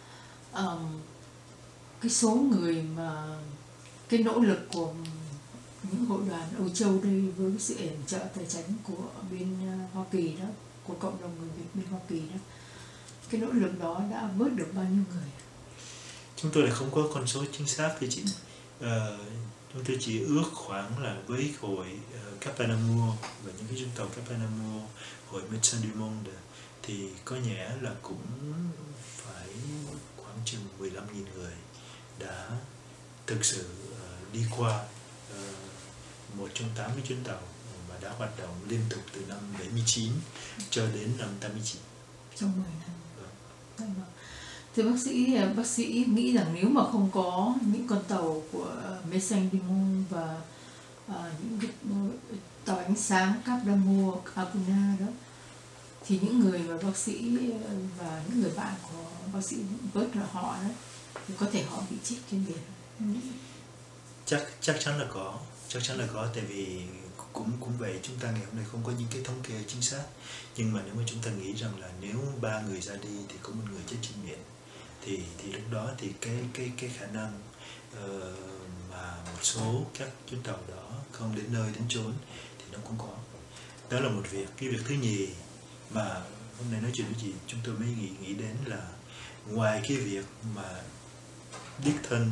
cái số người mà cái nỗ lực của những hội đoàn Âu Châu đây với sự yểm trợ tài chính của bên Hoa Kỳ đó, của cộng đồng người Việt bên Hoa Kỳ đó, cái nỗ lực đó đã vớt được bao nhiêu người? Chúng tôi là không có con số chính xác thưa chị. Chúng tôi chỉ ước khoảng là với hội Capanamur và những cái chuyến tàu Capanamur, hội Vincent du Monde thì có nhẽ là cũng phải khoảng chừng 15.000 người đã thực sự đi qua một trong 80 chuyến tàu mà đã hoạt động liên tục từ năm 79 cho đến năm 89. Trong 10 năm. Thưa bác sĩ nghĩ rằng nếu mà không có những con tàu của Vincent du Monde và những cái tàu ánh sáng Cap d'Amour, Acuna đó, thì những người mà bác sĩ và những người bạn của bác sĩ vớt là họ đó, thì có thể họ bị chết trên biển. Chắc chắn là có, tại vì cũng vậy, chúng ta ngày hôm nay không có những cái thống kê chính xác, nhưng mà nếu mà chúng ta nghĩ rằng là nếu 3 người ra đi thì có một người chết trên biển, thì lúc đó thì cái khả năng mà một số các chuyến tàu đó không đến nơi đến chốn thì nó cũng có. Đó là một việc. Cái việc thứ nhì mà hôm nay nói chuyện với chị, chúng tôi mới nghĩ đến là ngoài cái việc mà đích thân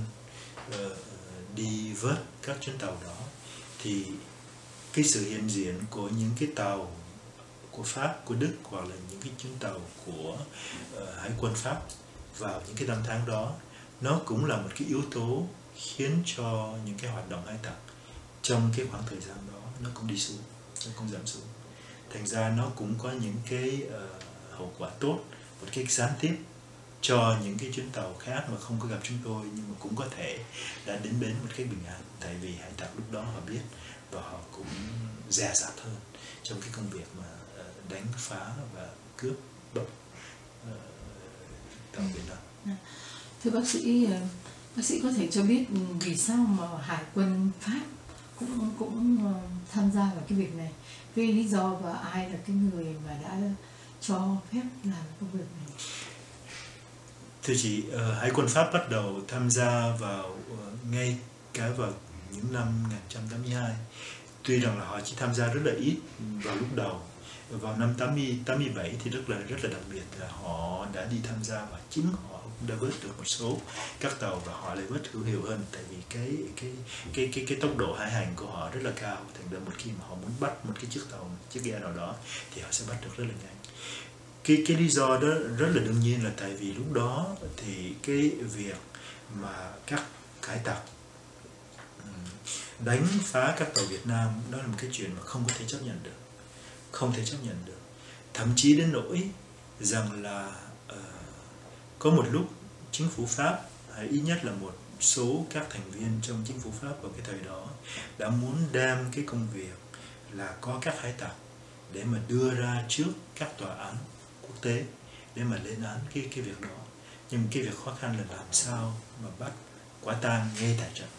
đi vớt các chuyến tàu đó, thì cái sự hiện diện của những cái tàu của Pháp, của Đức, hoặc là những cái chuyến tàu của Hải quân Pháp vào những cái năm tháng đó, nó cũng là một cái yếu tố khiến cho những cái hoạt động hải tặc trong cái khoảng thời gian đó nó cũng đi xuống, nó cũng giảm xuống. Thành ra nó cũng có những cái hậu quả tốt, một cái gián tiếp cho những cái chuyến tàu khác mà không có gặp chúng tôi, nhưng mà cũng có thể đã đến bến một cách bình an, tại vì hải tặc lúc đó họ biết và họ cũng dè dặt hơn trong cái công việc mà đánh phá và cướp bóc Thưa bác sĩ có thể cho biết vì sao mà Hải quân Pháp cũng tham gia vào cái việc này, cái lý do và ai là cái người mà đã cho phép làm công việc này? Thưa chị, Hải quân Pháp bắt đầu tham gia vào ngay cả vào những năm 1982. Tuy rằng là họ chỉ tham gia rất là ít vào lúc đầu. Vào năm 87 thì rất là đặc biệt là họ đã đi tham gia và chính họ cũng đã vớt được một số các tàu và họ lại vớt hữu hiệu hơn, tại vì cái tốc độ hải hành của họ rất là cao, thành ra một khi mà họ muốn bắt một cái chiếc tàu, một chiếc ghe nào đó thì họ sẽ bắt được rất là nhanh. Cái lý do đó rất là đương nhiên là tại vì lúc đó thì cái việc mà các hải tặc đánh phá các tàu Việt Nam đó là một cái chuyện mà không có thể chấp nhận được, không thể chấp nhận được, thậm chí đến nỗi rằng là có một lúc chính phủ Pháp hay ít nhất là một số các thành viên trong chính phủ Pháp vào cái thời đó đã muốn đem cái công việc là có các hải tặc để mà đưa ra trước các tòa án quốc tế để mà lên án cái việc đó. Nhưng cái việc khó khăn là làm sao mà bắt quả tang ngay tại trận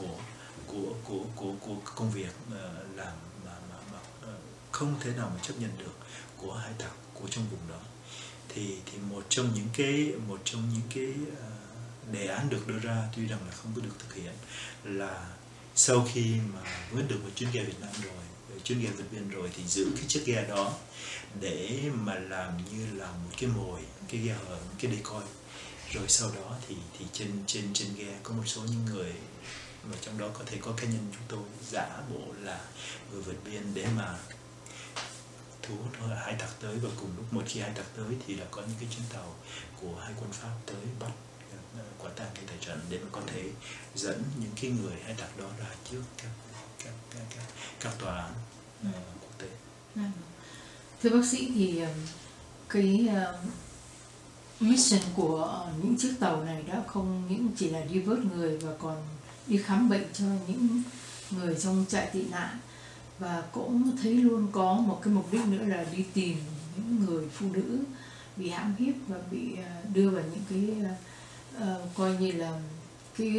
của công việc làm mà không thể nào mà chấp nhận được của hải tặc của trong vùng đó. Thì một trong những cái đề án được đưa ra, tuy rằng là không có được thực hiện, là sau khi mà vớt được một chuyến ghe Việt Nam rồi, chuyến ghe vượt biên rồi, thì giữ cái chiếc ghe đó để mà làm như là một cái mồi, cái ghe hở, cái decoy. Rồi sau đó thì trên ghe có một số những người mà trong đó có thể có cá nhân chúng tôi giả bộ là người vượt biên để mà thu hút hải tặc tới, và cùng lúc một khi hải tặc tới thì là có những cái chuyến tàu của Hải quân Pháp tới bắt quả tang cái tại trận để mà có thể dẫn những cái người hải tặc đó ra trước các tòa án quốc tế. Thưa bác sĩ, thì cái mission của những chiếc tàu này đã không những chỉ là đi vớt người và còn đi khám bệnh cho những người trong trại tị nạn, và cũng thấy luôn có một cái mục đích nữa là đi tìm những người phụ nữ bị hãm hiếp và bị đưa vào những cái coi như là cái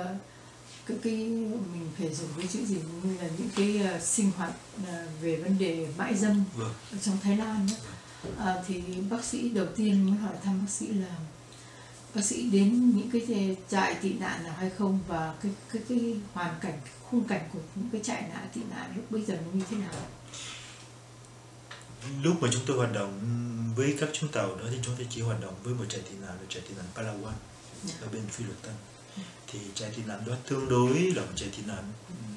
mình phải dùng cái chữ gì như là những cái sinh hoạt về vấn đề mại dâm ở trong Thái Lan đó. Thì bác sĩ đầu tiên muốn hỏi thăm bác sĩ là bác sĩ đến những cái trại tị nạn nào hay không, và cái hoàn cảnh, khung cảnh của những cái trại tị nạn lúc bây giờ nó như thế nào? Lúc mà chúng tôi hoạt động với các chuyến tàu đó thì chúng tôi chỉ hoạt động với một trại tị nạn là trại tị nạn Palawan ở bên Phi Luật Tân. Thì trại tị nạn đó tương đối là một trại tị nạn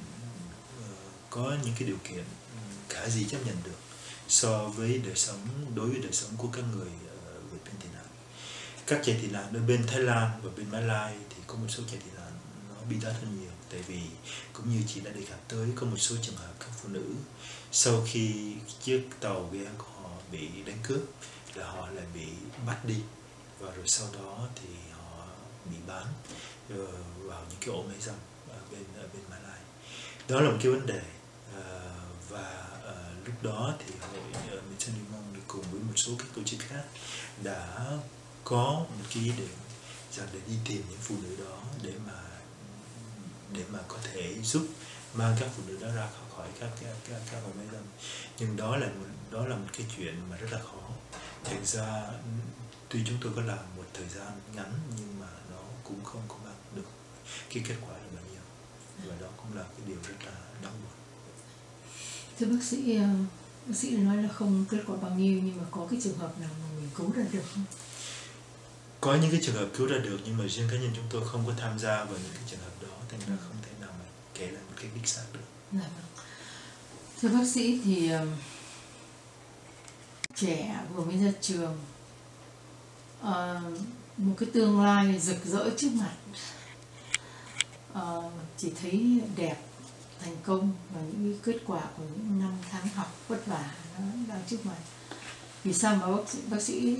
có những cái điều kiện khá gì chấp nhận được so với đối với đời sống của các người vượt biên tị nạn. Các trại tị nạn ở bên Thái Lan và bên Mã Lai thì có một số trại tị nạn nó bi đát hơn nhiều, tại vì cũng như chị đã đề cập tới, có một số trường hợp các phụ nữ sau khi chiếc tàu ghe của họ bị đánh cướp là họ lại bị bắt đi, và rồi sau đó thì họ bị bán vào những cái ổ mại dâm ở bên Mã Lai. Đó là một cái vấn đề, và lúc đó thì hội Mission du Monde đi cùng với một số các tổ chức khác đã có một cái ý định rằng để đi tìm những phụ nữ đó để mà có thể giúp mang các phụ nữ đó ra khỏi các ổ mại dâm. Nhưng đó là một cái chuyện mà rất là khó. Thực ra tuy chúng tôi có làm một thời gian ngắn nhưng mà nó cũng không có mang được cái kết quả là bao nhiêu, và đó cũng là cái điều rất là đáng buồn. Thưa bác sĩ nói là không kết quả bao nhiêu, nhưng mà có cái trường hợp nào mà mình cứu ra được không? Có những cái trường hợp cứu ra được, nhưng mà riêng cá nhân chúng tôi không có tham gia vào những cái trường hợp đó, thành ra không thể nào mà kể lại một cái đích xác được. Dạ vâng. Thưa bác sĩ, thì trẻ vừa mới ra trường, một cái tương lai rực rỡ trước mặt, chỉ thấy đẹp, thành công và những cái kết quả của những năm tháng học vất vả nó đang trước mặt. Vì sao mà bác sĩ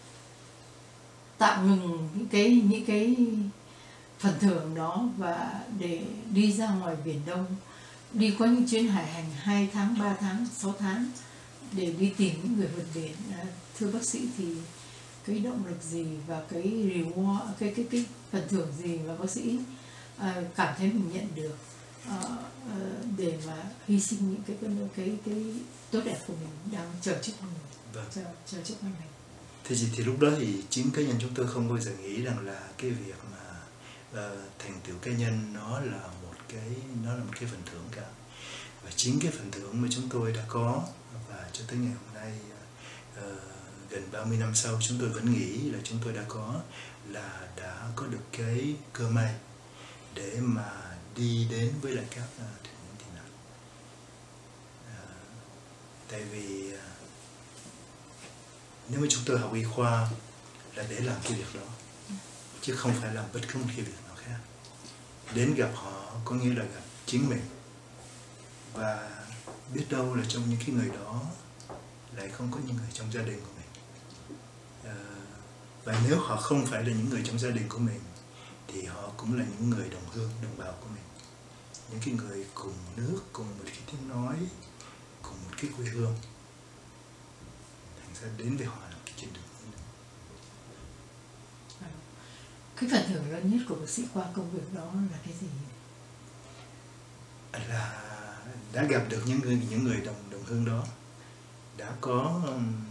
tạm ngừng những cái phần thưởng đó và để đi ra ngoài Biển Đông, đi có những chuyến hải hành 2 tháng, 3 tháng, 6 tháng để đi tìm những người vượt biển? Thưa bác sĩ, thì cái động lực gì và cái reward, cái phần thưởng gì mà bác sĩ cảm thấy mình nhận được để mà hy sinh những cái tốt đẹp của mình đang chờ trước mình, chờ trước mình. Thì lúc đó thì chính cá nhân chúng tôi không bao giờ nghĩ rằng là cái việc mà thành tựu cá nhân nó là một cái phần thưởng cả. Và chính cái phần thưởng mà chúng tôi đã có, và cho tới ngày hôm nay gần 30 năm sau chúng tôi vẫn nghĩ là chúng tôi đã đã có được cái cơ may để mà đi đến với lại các thuyền nhân tị nạn. Tại vì nếu mà chúng tôi học y khoa là để làm cái việc đó, chứ không phải làm bất cứ một cái việc nào khác. Đến gặp họ có nghĩa là gặp chính mình, và biết đâu là trong những cái người đó lại không có những người trong gia đình của mình. Và nếu họ không phải là những người trong gia đình của mình thì họ cũng là những người đồng hương, đồng bào của mình, những cái người cùng nước, cùng một cái tiếng nói, cùng một cái quê hương. Thành ra đến với họ là cái chuyện được. Cái phần thưởng lớn nhất của bác sĩ qua công việc đó là cái gì? Là đã gặp được những người đồng hương đó, đã có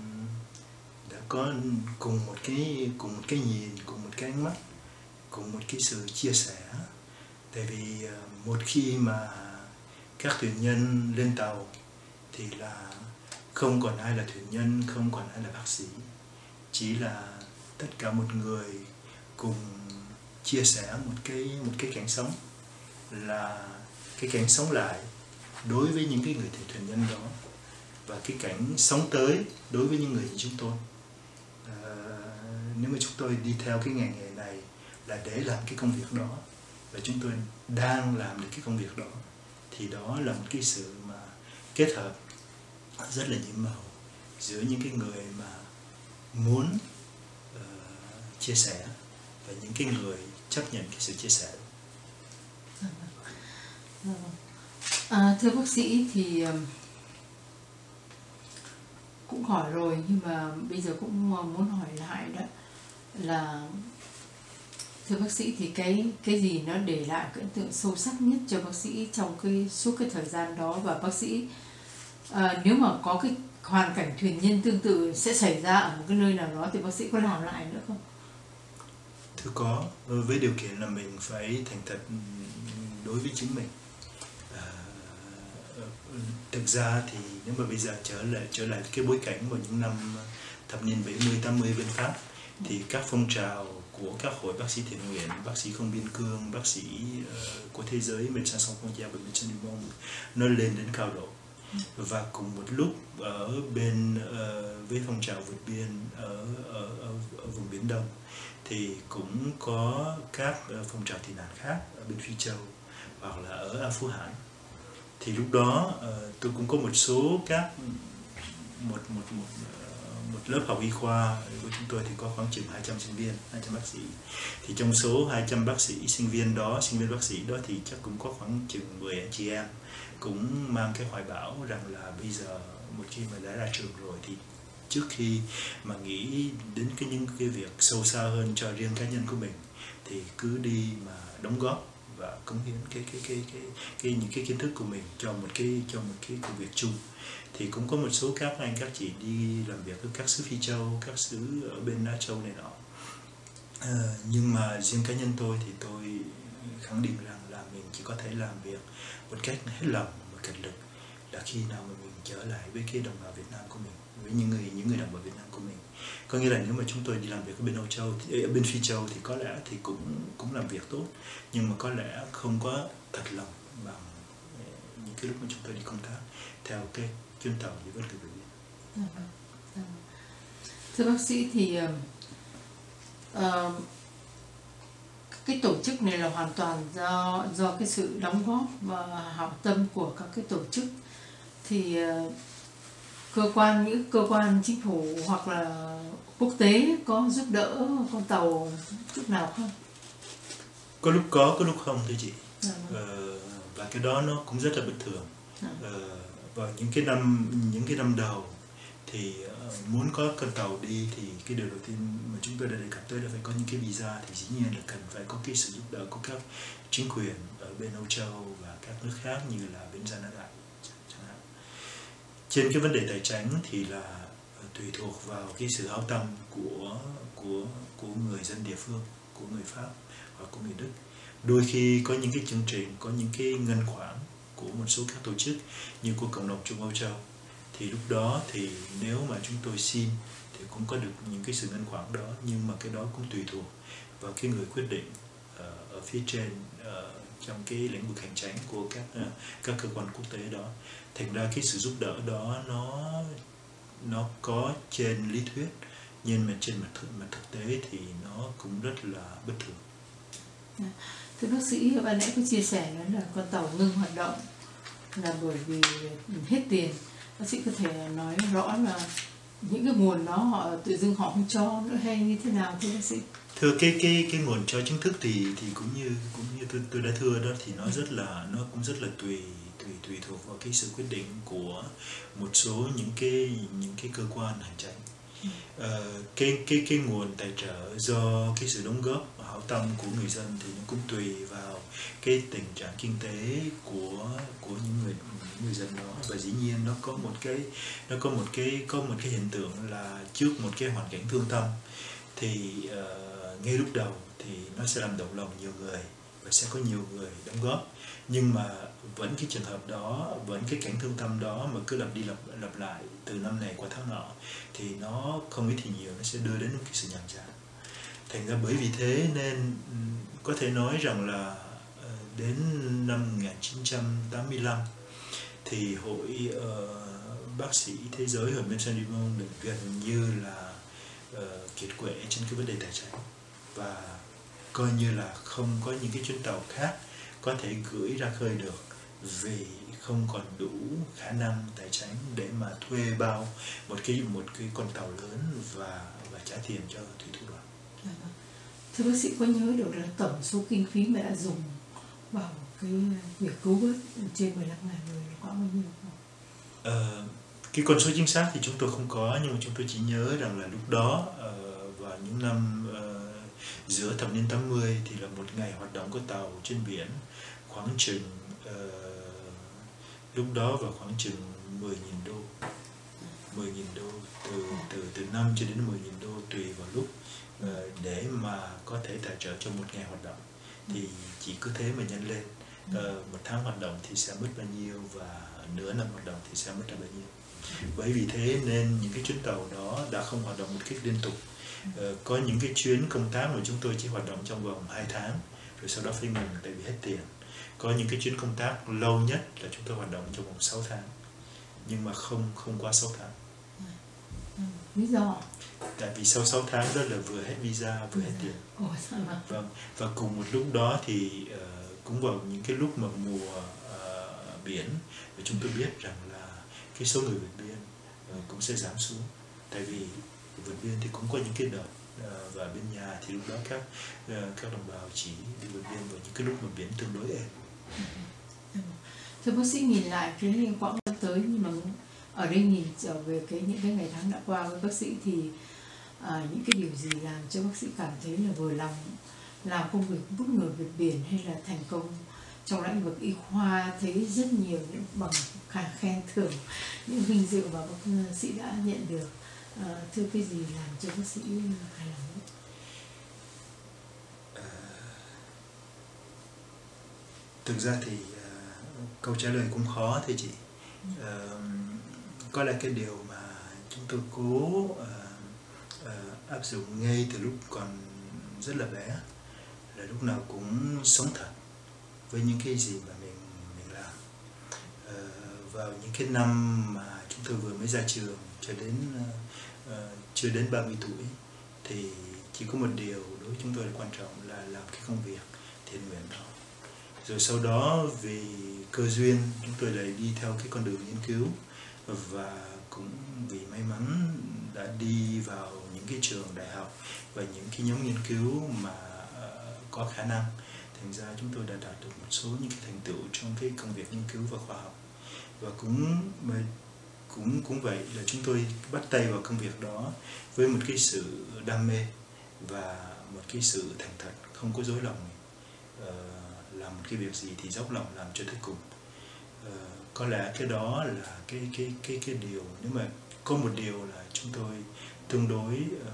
cùng một cái nhìn, cùng một cái ánh mắt, cùng một cái sự chia sẻ. Tại vì một khi mà các thuyền nhân lên tàu thì là không còn ai là thuyền nhân, không còn ai là bác sĩ, chỉ là tất cả một người cùng chia sẻ một cái cảnh sống, là cái cảnh sống lại đối với những cái người thuyền nhân đó, và cái cảnh sống tới đối với những người như chúng tôi. Nếu mà chúng tôi đi theo cái ngành nghề này là để làm cái công việc đó, và chúng tôi đang làm được cái công việc đó, thì đó là một cái sự mà kết hợp rất là nhiệm màu giữa những cái người mà muốn chia sẻ và những cái người chấp nhận cái sự chia sẻ. Thưa bác sĩ thì cũng hỏi rồi, nhưng mà bây giờ cũng muốn hỏi lại đó là, thưa bác sĩ thì cái gì nó để lại cái ấn tượng sâu sắc nhất cho bác sĩ trong suốt cái thời gian đó, và bác sĩ nếu mà có cái hoàn cảnh thuyền nhân tương tự sẽ xảy ra ở một cái nơi nào đó thì bác sĩ có làm lại nữa không? Thưa có, với điều kiện là mình phải thành thật đối với chính mình. Thực ra thì nếu mà bây giờ trở lại cái bối cảnh vào những năm thập niên 70-80 bên Pháp, thì các phong trào của các hội bác sĩ thiện nguyện, bác sĩ không biên cương, bác sĩ của thế giới, Médecins Sans Frontières và Médecins du Monde, nó lên đến cao độ. Và cùng một lúc ở bên với phong trào vượt biên ở vùng Biển Đông thì cũng có các phong trào tị nạn khác ở bên Phi Châu hoặc là ở A Phú Hán. Thì lúc đó tôi cũng có một số một lớp học y khoa của chúng tôi thì có khoảng chừng 200 sinh viên, 200 bác sĩ. Thì trong số 200 bác sĩ sinh viên bác sĩ đó thì chắc cũng có khoảng chừng 10 anh chị em cũng mang cái hoài bão rằng là bây giờ một khi mà đã ra trường rồi thì trước khi mà nghĩ đến những cái việc sâu xa hơn cho riêng cá nhân của mình thì cứ đi mà đóng góp và cống hiến những cái kiến thức của mình cho một cái công việc chung. Thì cũng có một số các anh các chị đi làm việc ở các xứ Phi Châu, các xứ ở bên Á Châu này nọ. Nhưng mà riêng cá nhân tôi thì tôi khẳng định rằng là mình chỉ có thể làm việc một cách hết lòng và cật lực là khi nào mà mình trở lại với cái đồng bào Việt Nam của mình, với những người đồng bào Việt Nam của mình. Có nghĩa là nếu mà chúng tôi đi làm việc ở bên Âu Châu, ở bên Phi Châu thì có lẽ thì cũng làm việc tốt, nhưng mà có lẽ không có thật lòng bằng những cái lúc mà chúng tôi đi công tác theo cái chuyến tàu đi vớt từ biển. Thưa bác sĩ thì cái tổ chức này là hoàn toàn do cái sự đóng góp và hảo tâm của các cái tổ chức, thì những cơ quan chính phủ hoặc là quốc tế có giúp đỡ con tàu chút nào không? Có lúc có lúc không thưa chị. Và cái đó nó cũng rất là bất thường. Vào những cái năm đầu thì muốn có con tàu đi thì cái điều đầu tiên mà chúng tôi đã đề cập tới là phải có những cái visa, thì dĩ nhiên là cần phải có cái sự giúp đỡ của các chính quyền ở bên Âu Châu và các nước khác như là bên Canada chẳng hạn. Trên cái vấn đề tài chính thì là tùy thuộc vào cái sự hao tâm của người dân địa phương, của người Pháp hoặc của người Đức. Đôi khi có những cái chương trình, có những cái ngân khoản của một số các tổ chức như của Cộng đồng Trung Âu Châu, thì lúc đó thì nếu mà chúng tôi xin thì cũng có được những cái sự ngân khoản đó, nhưng mà cái đó cũng tùy thuộc vào cái người quyết định ở phía trên trong cái lĩnh vực hành chính của các cơ quan quốc tế đó. Thành ra cái sự giúp đỡ đó nó có trên lý thuyết, nhưng mà trên mặt thực tế thì nó cũng rất là bất thường. Thưa bác sĩ, ban nãy có chia sẻ đó là con tàu ngưng hoạt động là bởi vì hết tiền. Bác sĩ có thể nói rõ là những cái nguồn đó họ tự dưng họ không cho nữa hay như thế nào thưa bác sĩ? Thưa, cái nguồn cho chính thức thì cũng như tôi đã thưa đó, thì nó cũng rất là tùy thuộc vào cái sự quyết định của một số những cái cơ quan hành chính. Cái nguồn tài trợ do cái sự đóng góp hảo tâm của người dân thì nó cũng tùy vào cái tình trạng kinh tế của những người dân đó, và dĩ nhiên nó có một cái hiện tượng là trước một cái hoàn cảnh thương tâm thì ngay lúc đầu thì nó sẽ làm động lòng nhiều người và sẽ có nhiều người đóng góp, nhưng mà vẫn cái trường hợp đó, vẫn cái cảnh thương tâm đó mà cứ lặp đi lặp lại từ năm này qua tháng nọ thì nó không ít thì nhiều nó sẽ đưa đến một cái sự nhàm chán. Thành ra bởi vì thế nên có thể nói rằng là đến năm 1985 thì hội bác sĩ thế giới, hội Médecins du Monde gần như là kiệt quệ trên cái vấn đề tài chính, và coi như là không có những cái chuyến tàu khác có thể gửi ra khơi được vì không còn đủ khả năng tài chính để mà thuê bao một cái con tàu lớn và trả tiền cho thủy thủ đoàn. Thưa bác sĩ, có nhớ được là tổng số kinh phí mà đã dùng vào cái việc cứu vớt trên 15.000 người là có bao nhiêu không? Cái con số chính xác thì chúng tôi không có, nhưng mà chúng tôi chỉ nhớ rằng là lúc đó vào những năm giữa thập niên 80 thì là một ngày hoạt động của tàu trên biển khoảng chừng lúc đó vào khoảng chừng 10.000 đô. 10.000 đô, từ 5 cho đến 10.000 đô tùy vào lúc, để mà có thể tài trợ cho một ngày hoạt động. Thì chỉ cứ thế mà nhân lên, một tháng hoạt động thì sẽ mất bao nhiêu và nửa năm hoạt động thì sẽ mất ra bao nhiêu. Bởi vì thế nên những cái chuyến tàu đó đã không hoạt động một cách liên tục. Có những cái chuyến công tác mà chúng tôi chỉ hoạt động trong vòng 2 tháng rồi sau đó phải ngừng tại vì hết tiền. Có những cái chuyến công tác lâu nhất là chúng tôi hoạt động trong vòng 6 tháng, nhưng mà không quá 6 tháng. Lý do? Tại vì sau 6 tháng đó là vừa hết visa vừa hết tiền. Vâng. Và cùng một lúc đó thì cũng vào những cái lúc mà mùa biển, và chúng tôi biết rằng là cái số người vượt biên cũng sẽ giảm xuống. Tại vì vượt biên thì cũng có những cái đợt và bên nhà thì lúc đó các đồng bào chỉ đi vượt biên vào những cái lúc mà biển tương đối êm. Thưa bác sĩ, nhìn lại cái quãng năm tới, nhưng mà ở đây nhìn trở về những cái ngày tháng đã qua với bác sĩ thì những cái điều gì làm cho bác sĩ cảm thấy là vừa lòng làm công việc giúp người vượt biển hay là thành công trong lĩnh vực y khoa, thấy rất nhiều những bằng khen thưởng, những vinh dự mà bác sĩ đã nhận được. Thưa, cái gì làm cho bác sĩ hài lòng? Thực ra thì câu trả lời cũng khó thưa chị. Có lẽ cái điều mà chúng tôi cố áp dụng ngay từ lúc còn rất là bé là lúc nào cũng sống thật với những cái gì mà mình làm. Vào những cái năm mà chúng tôi vừa mới ra trường chưa đến 30 tuổi thì chỉ có một điều đối với chúng tôi là quan trọng là làm cái công việc thiện nguyện đó. Rồi sau đó vì cơ duyên chúng tôi lại đi theo cái con đường nghiên cứu, và cũng vì may mắn đã đi vào những cái trường đại học và những cái nhóm nghiên cứu mà có khả năng. Thành ra chúng tôi đã đạt được một số những cái thành tựu trong cái công việc nghiên cứu và khoa học, và cũng cũng vậy, là chúng tôi bắt tay vào công việc đó với một cái sự đam mê và một cái sự thành thật, không có dối lòng. Làm một cái việc gì thì dốc lòng làm cho tới cùng. Có lẽ cái đó là cái điều, nếu mà có một điều là chúng tôi tương đối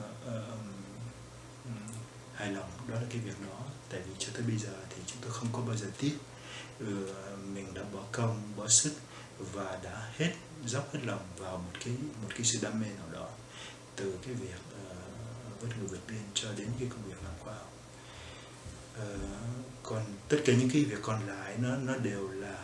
hài lòng, đó là cái việc đó. Tại vì cho tới bây giờ thì chúng tôi không có bao giờ tiếc. Mình đã bỏ công, bỏ sức và đã dốc hết lòng vào một cái sự đam mê nào đó, từ cái việc vớt ngừ vượt biên cho đến cái công việc làm khoa học. Còn tất cả những cái việc còn lại nó đều là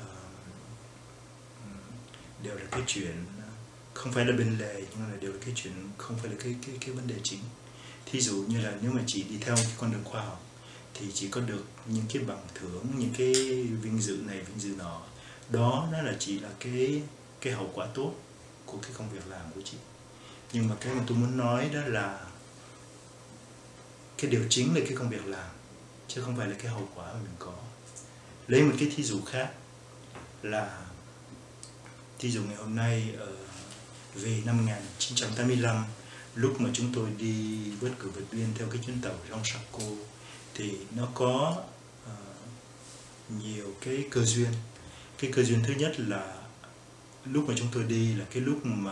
cái chuyện không phải là bên lề, nhưng mà đều là cái chuyện không phải là cái vấn đề chính. Thí dụ như là nếu mà chỉ đi theo cái con đường khoa học thì chỉ có được những cái bằng thưởng, những cái vinh dự này vinh dự nọ, đó nó là chỉ là cái hậu quả tốt của cái công việc làm của chị. Nhưng mà cái mà tôi muốn nói đó là cái điều chính là cái công việc làm, chứ không phải là cái hậu quả mà mình có. Lấy một cái thí dụ khác là thí dụ ngày hôm nay về năm 1985, lúc mà chúng tôi đi vớt cử vượt biên theo cái chuyến tàu Jean Charcot, thì nó có nhiều cái cơ duyên. Cái cơ duyên thứ nhất là lúc mà chúng tôi đi là cái lúc mà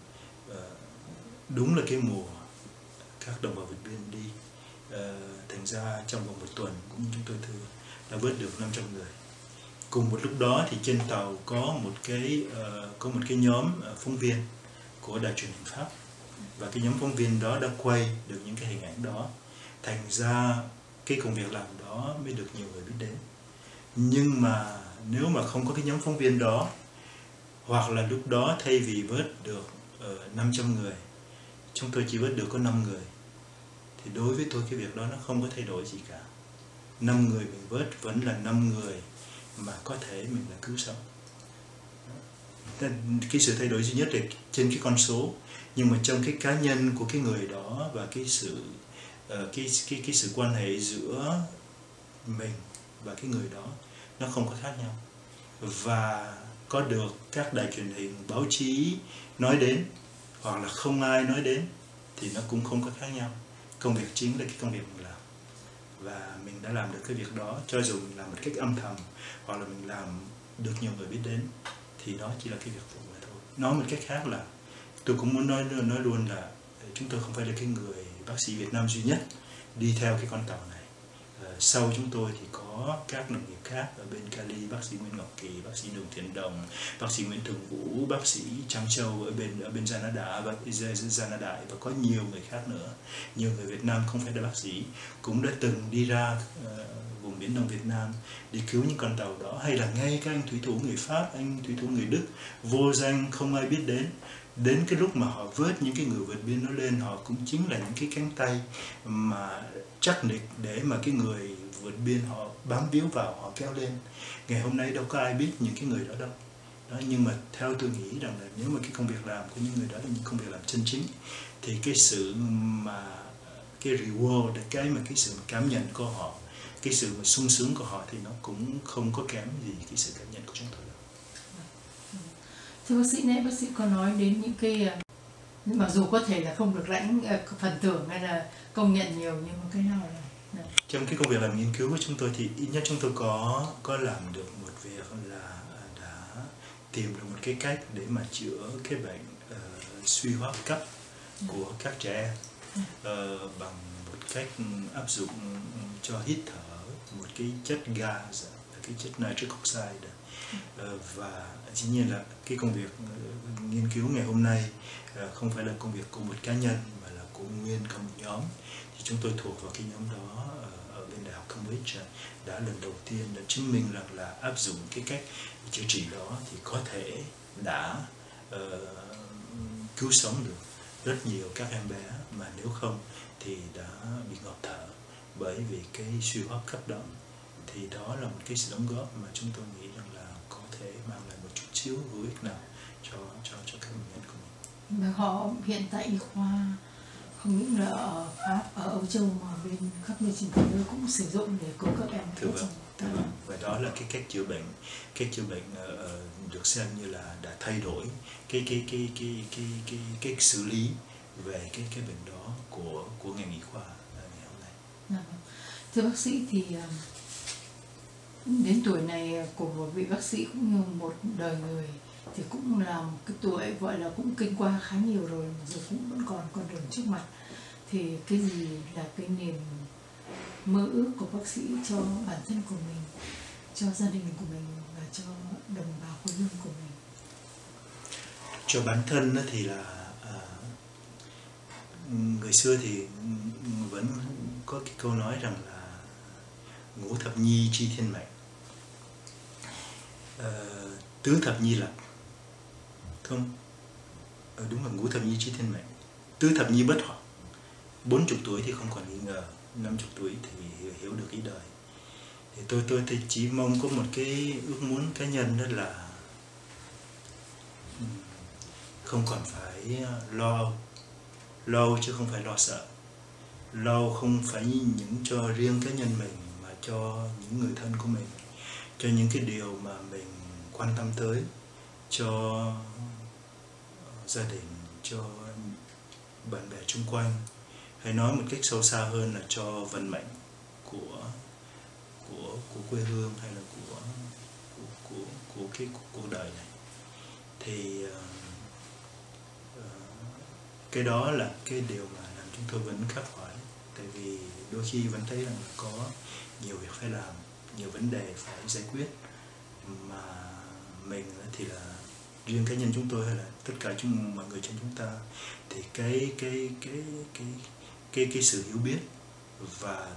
đúng là cái mùa các đồng bào vượt biên đi. Thành ra trong vòng 1 tuần, cũng như chúng tôi thưa, đã vớt được 500 người. Cùng một lúc đó thì trên tàu có một cái nhóm phóng viên của đài truyền hình Pháp, và cái nhóm phóng viên đó đã quay được những cái hình ảnh đó. Thành ra cái công việc làm đó mới được nhiều người biết đến. Nhưng mà nếu mà không có cái nhóm phóng viên đó, hoặc là lúc đó thay vì vớt được 500 người, chúng tôi chỉ vớt được có 5 người, thì đối với tôi cái việc đó nó không có thay đổi gì cả. 5 người mình vớt vẫn là 5 người mà có thể mình là cứu sống. Cái sự thay đổi duy nhất là trên cái con số, nhưng mà trong cái cá nhân của cái người đó và cái sự quan hệ giữa mình và cái người đó nó không có khác nhau. Và có được các đài truyền hình, báo chí nói đến, hoặc là không ai nói đến, thì nó cũng không có khác nhau. Công việc chính là cái công việc mình làm, và mình đã làm được cái việc đó, cho dù mình làm một cách âm thầm hoặc là mình làm được nhiều người biết đến, thì đó chỉ là cái việc phụ mà thôi. Nói một cách khác là tôi cũng muốn nói luôn là chúng tôi không phải là cái người bác sĩ Việt Nam duy nhất đi theo cái con tàu này. Sau chúng tôi thì có các đồng nghiệp khác ở bên Cali, bác sĩ Nguyễn Ngọc Kỳ, bác sĩ Đường Thiện Đồng, bác sĩ Nguyễn Thường Vũ, bác sĩ Trang Châu ở bên Gia Na Đại, và có nhiều người khác nữa. Nhiều người Việt Nam không phải là bác sĩ cũng đã từng đi ra vùng Biển Đông Việt Nam đi cứu những con tàu đó, hay là ngay các anh thủy thủ người Pháp, anh thủy thủ người Đức vô danh không ai biết đến cái lúc mà họ vớt những cái người vượt biên nó lên, họ cũng chính là những cái cánh tay mà chắc nịch để mà cái người vượt biên họ bám víu vào, họ kéo lên. Ngày hôm nay đâu có ai biết những cái người đó đâu. Đó, nhưng mà theo tôi nghĩ rằng là nếu mà cái công việc làm của những người đó là những công việc làm chân chính, thì cái sự mà cái reward, cái sự cảm nhận của họ, cái sự mà sung sướng của họ thì nó cũng không có kém gì cái sự cảm nhận của chúng tôi đâu. Thưa bác sĩ, nãy bác sĩ có nói đến những cái mặc dù có thể là không được lãnh phần thưởng hay là công nhận nhiều, nhưng mà cái nào là trong cái công việc làm nghiên cứu của chúng tôi thì ít nhất chúng tôi có làm được một việc là đã tìm được một cái cách để mà chữa cái bệnh suy hô hấp cấp của các trẻ em bằng một cách áp dụng cho hít thở một cái chất gas, cái chất nitric oxide. Và dĩ nhiên là cái công việc nghiên cứu ngày hôm nay không phải là công việc của một cá nhân mà là của nguyên cả một nhóm. Thì chúng tôi thuộc vào cái nhóm đó ở bên Đại học Cambridge đã lần đầu tiên đã chứng minh rằng là áp dụng cái cách chữa trị đó thì có thể đã cứu sống được rất nhiều các em bé mà nếu không thì đã bị ngộp thở bởi vì cái suy hô hấp cấp đó. Thì đó là một cái sự đóng góp mà chúng tôi nghĩ rằng là có thể mang lại một chút xíu hữu ích nào cho các bệnh nhân của mình. Họ hiện tại y khoa không những là ở Pháp, ở Âu Châu mà bên khắp nơi trên thế giới cũng sử dụng để cứu các em. Thưa vâng. Và đó là cái cách chữa bệnh được xem như là đã thay đổi cái xử lý về cái bệnh đó của ngành y khoa ngày hôm nay. Thưa bác sĩ, thì đến tuổi này của một vị bác sĩ cũng như một đời người thì cũng là một cái tuổi gọi là cũng kinh qua khá nhiều rồi, giờ cũng vẫn còn con đường trước mặt. Thì cái gì là cái niềm mơ ước của bác sĩ cho bản thân của mình, cho gia đình của mình và cho đồng bào quê hương của mình? Cho bản thân thì là người xưa thì vẫn có cái câu nói rằng là ngũ thập nhi chi thiên mệnh, tứ thập nhi lập, không? Đúng là ngũ thập nhi chi thiên mệnh, tứ thập nhi bất hoại, 40 tuổi thì không còn nghi ngờ, 50 tuổi thì hiểu được ý đời. Thì tôi thì chỉ mong có một cái ước muốn cá nhân, đó là không còn phải lo chứ không phải lo sợ. Lo không phải những cho riêng cá nhân mình mà cho những người thân của mình, cho những cái điều mà mình quan tâm tới, cho gia đình, cho bạn bè xung quanh, hay nói một cách sâu xa hơn là cho vận mệnh của quê hương hay là của cái cuộc đời này. Thì cái đó là cái điều mà làm chúng tôi vẫn khắc khoải, tại vì đôi khi vẫn thấy rằng có nhiều việc phải làm, nhiều vấn đề phải giải quyết, mà mình thì là riêng cá nhân chúng tôi hay là tất cả mọi người trong chúng ta, thì cái sự hiểu biết và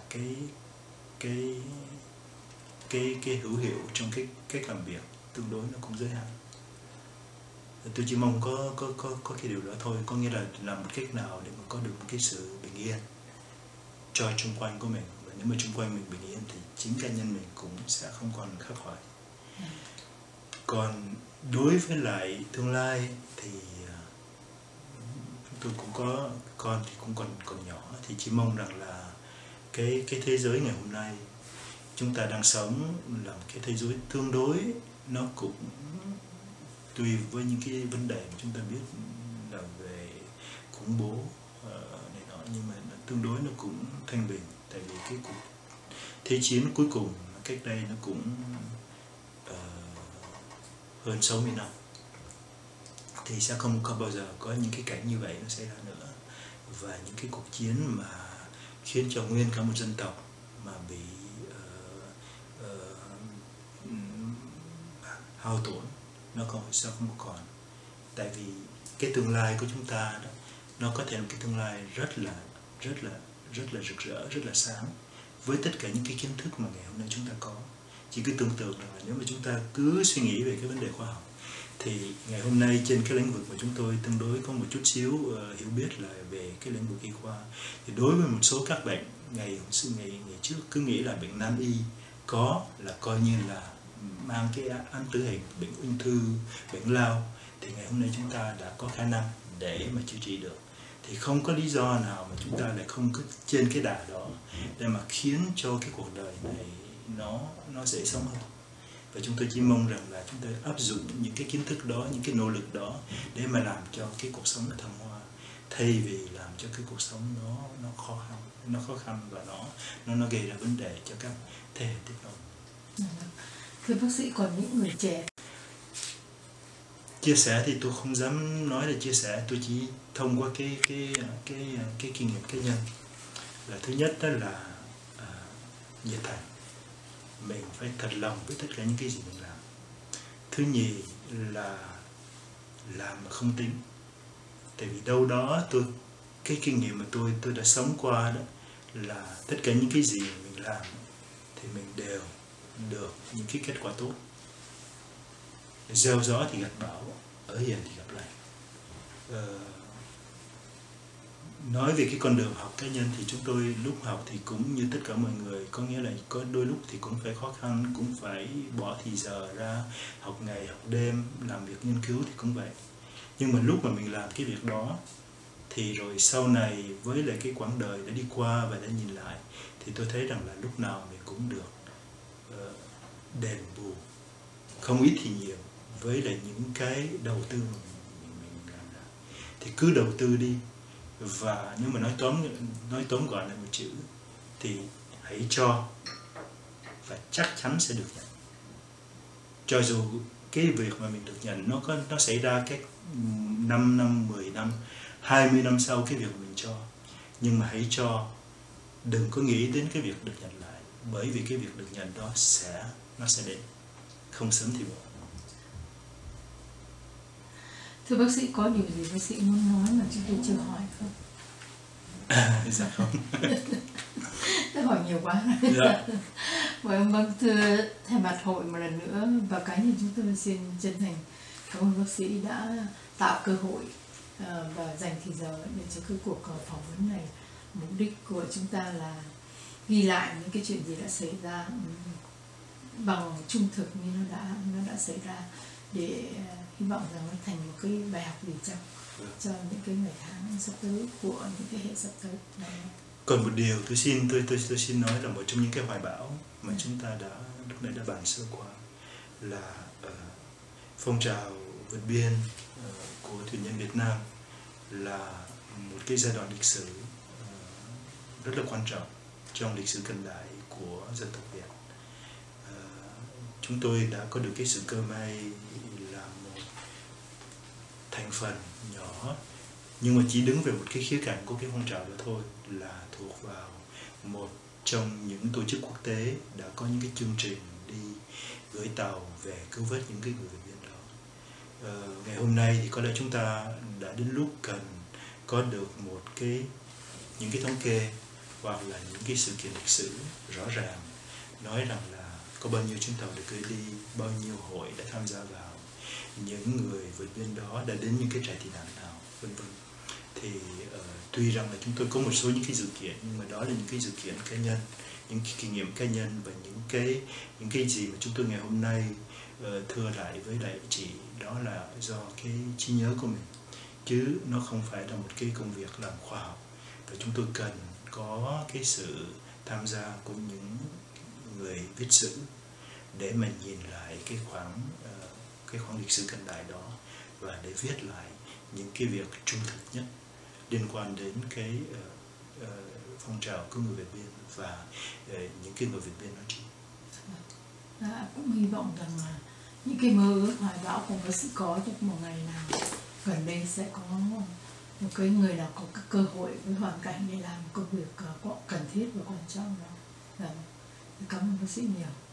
cái hữu hiệu trong cái cách làm việc tương đối nó cũng giới hạn. Tôi chỉ mong có cái điều đó thôi, có nghĩa là làm một cách nào để mà có được một cái sự bình yên cho xung quanh của mình, và nếu mà xung quanh mình bình yên thì chính cá nhân mình cũng sẽ không còn khắc khoải. Còn đối với lại tương lai thì chúng tôi cũng có con thì cũng còn nhỏ, thì chỉ mong rằng là cái thế giới ngày hôm nay chúng ta đang sống là một cái thế giới tương đối, nó cũng tùy với những cái vấn đề mà chúng ta biết là về khủng bố này nọ, nhưng mà tương đối nó cũng thanh bình, tại vì cái cuộc thế chiến cuối cùng cách đây nó cũng hơn 60 năm, thì sẽ không có bao giờ có những cái cảnh như vậy nó xảy ra nữa, và những cái cuộc chiến mà khiến cho nguyên cả một dân tộc mà bị hao tổn nó sẽ không còn. Tại vì cái tương lai của chúng ta đó, nó có thể là một cái tương lai rất là rực rỡ, rất là sáng, với tất cả những cái kiến thức mà ngày hôm nay chúng ta có. Chỉ cứ tưởng tượng là nếu mà chúng ta cứ suy nghĩ về cái vấn đề khoa học, thì ngày hôm nay trên cái lĩnh vực mà chúng tôi tương đối có một chút xíu hiểu biết là về cái lĩnh vực y khoa, thì đối với một số các bệnh ngày trước cứ nghĩ là bệnh nan y có là coi như là mang cái án tử hình, bệnh ung thư, bệnh lao, thì ngày hôm nay chúng ta đã có khả năng để mà chữa trị được. Thì không có lý do nào mà chúng ta lại không cứ trên cái đà đó để mà khiến cho cái cuộc đời này nó dễ sống hơn. Và chúng tôi chỉ mong rằng là chúng ta áp dụng những cái kiến thức đó, những cái nỗ lực đó để mà làm cho cái cuộc sống nó thăng hoa, thay vì làm cho cái cuộc sống nó khó khăn và nó gây ra vấn đề cho các thế hệ tiếp nối. Thưa bác sĩ, còn những người trẻ chia sẻ thì tôi không dám nói là chia sẻ, tôi chỉ thông qua cái kinh nghiệm cá nhân, là thứ nhất đó là nhiệt thành, mình phải thật lòng với tất cả những cái gì mình làm. Thứ nhì là làm mà không tính, tại vì đâu đó cái kinh nghiệm mà tôi đã sống qua đó là tất cả những cái gì mình làm thì mình đều được những cái kết quả tốt. Gieo gió thì gặt bão, ở hiền thì gặp lành. Nói về cái con đường học cá nhân thì chúng tôi lúc học thì cũng như tất cả mọi người, có nghĩa là có đôi lúc thì cũng phải khó khăn, cũng phải bỏ thì giờ ra học ngày học đêm, làm việc nghiên cứu thì cũng vậy. Nhưng mà lúc mà mình làm cái việc đó Thì rồi sau này với lại cái quãng đời đã đi qua và đã nhìn lại, thì tôi thấy rằng là lúc nào mình cũng được đền bù, không ít thì nhiều, với lại những cái đầu tư mà mình làm ra. Thì cứ đầu tư đi, và nếu mà nói tóm gọn lại một chữ thì hãy cho, và chắc chắn sẽ được nhận. Cho dù cái việc mà mình được nhận nó xảy ra cách 5 năm, 10 năm, 20 năm sau cái việc mình cho, nhưng mà hãy cho, đừng có nghĩ đến cái việc được nhận lại, bởi vì cái việc được nhận đó nó sẽ đến, không sớm thì muộn. Thưa bác sĩ, có điều gì bác sĩ muốn nói mà chúng tôi chưa hỏi không? Dạ không. Tôi hỏi nhiều quá. Dạ. Vâng, thưa thay mặt hội một lần nữa và cá nhân chúng tôi xin chân thành cảm ơn bác sĩ đã tạo cơ hội và dành thời giờ để cho cái cuộc phỏng vấn này. Mục đích của chúng ta là ghi lại những cái chuyện gì đã xảy ra bằng trung thực như nó đã xảy ra, để hy vọng rằng nó thành một cái bài học gì cho những cái ngày tháng sắp tới của những thế hệ sắp tới. Còn một điều tôi xin nói là một trong những cái hoài bão mà chúng ta lúc nãy đã bàn sơ qua là phong trào vượt biên của thuyền nhân Việt Nam là một cái giai đoạn lịch sử rất là quan trọng trong lịch sử cận đại của dân tộc Việt. Chúng tôi đã có được cái sự cơ may là một thành phần nhỏ, nhưng mà chỉ đứng về một cái khía cạnh của cái phong trào đó thôi, là thuộc vào một trong những tổ chức quốc tế đã có những cái chương trình đi gửi tàu về cứu vớt những cái người vượt biên đó. Ngày hôm nay thì có lẽ chúng ta đã đến lúc cần có được những cái thống kê hoặc là những cái sự kiện lịch sử rõ ràng, nói rằng là có bao nhiêu chuyến tàu được gửi đi, bao nhiêu hội đã tham gia vào, những người vượt biên đó đã đến những cái trại tị nạn nào, vân vân. Thì tuy rằng là chúng tôi có một số những cái sự kiện, nhưng mà đó là những cái sự kiện cá nhân, những cái kinh nghiệm cá nhân và những cái gì mà chúng tôi ngày hôm nay thưa lại với lại chị, đó là do cái trí nhớ của mình, chứ nó không phải là một cái công việc làm khoa học. Và chúng tôi cần có cái sự tham gia của những người viết sử để mà nhìn lại cái khoảng lịch sử cận đại đó, và để viết lại những cái việc trung thực nhất liên quan đến cái phong trào của người Việt biên và những cái người Việt biên nói chung. Cũng hy vọng rằng là những cái mơ ước hoài bão của bác sĩ có trong một ngày nào gần đây sẽ có một cái người nào có cái cơ hội với hoàn cảnh để làm công việc cần thiết và quan trọng đó. Cảm ơn bác sĩ nhiều.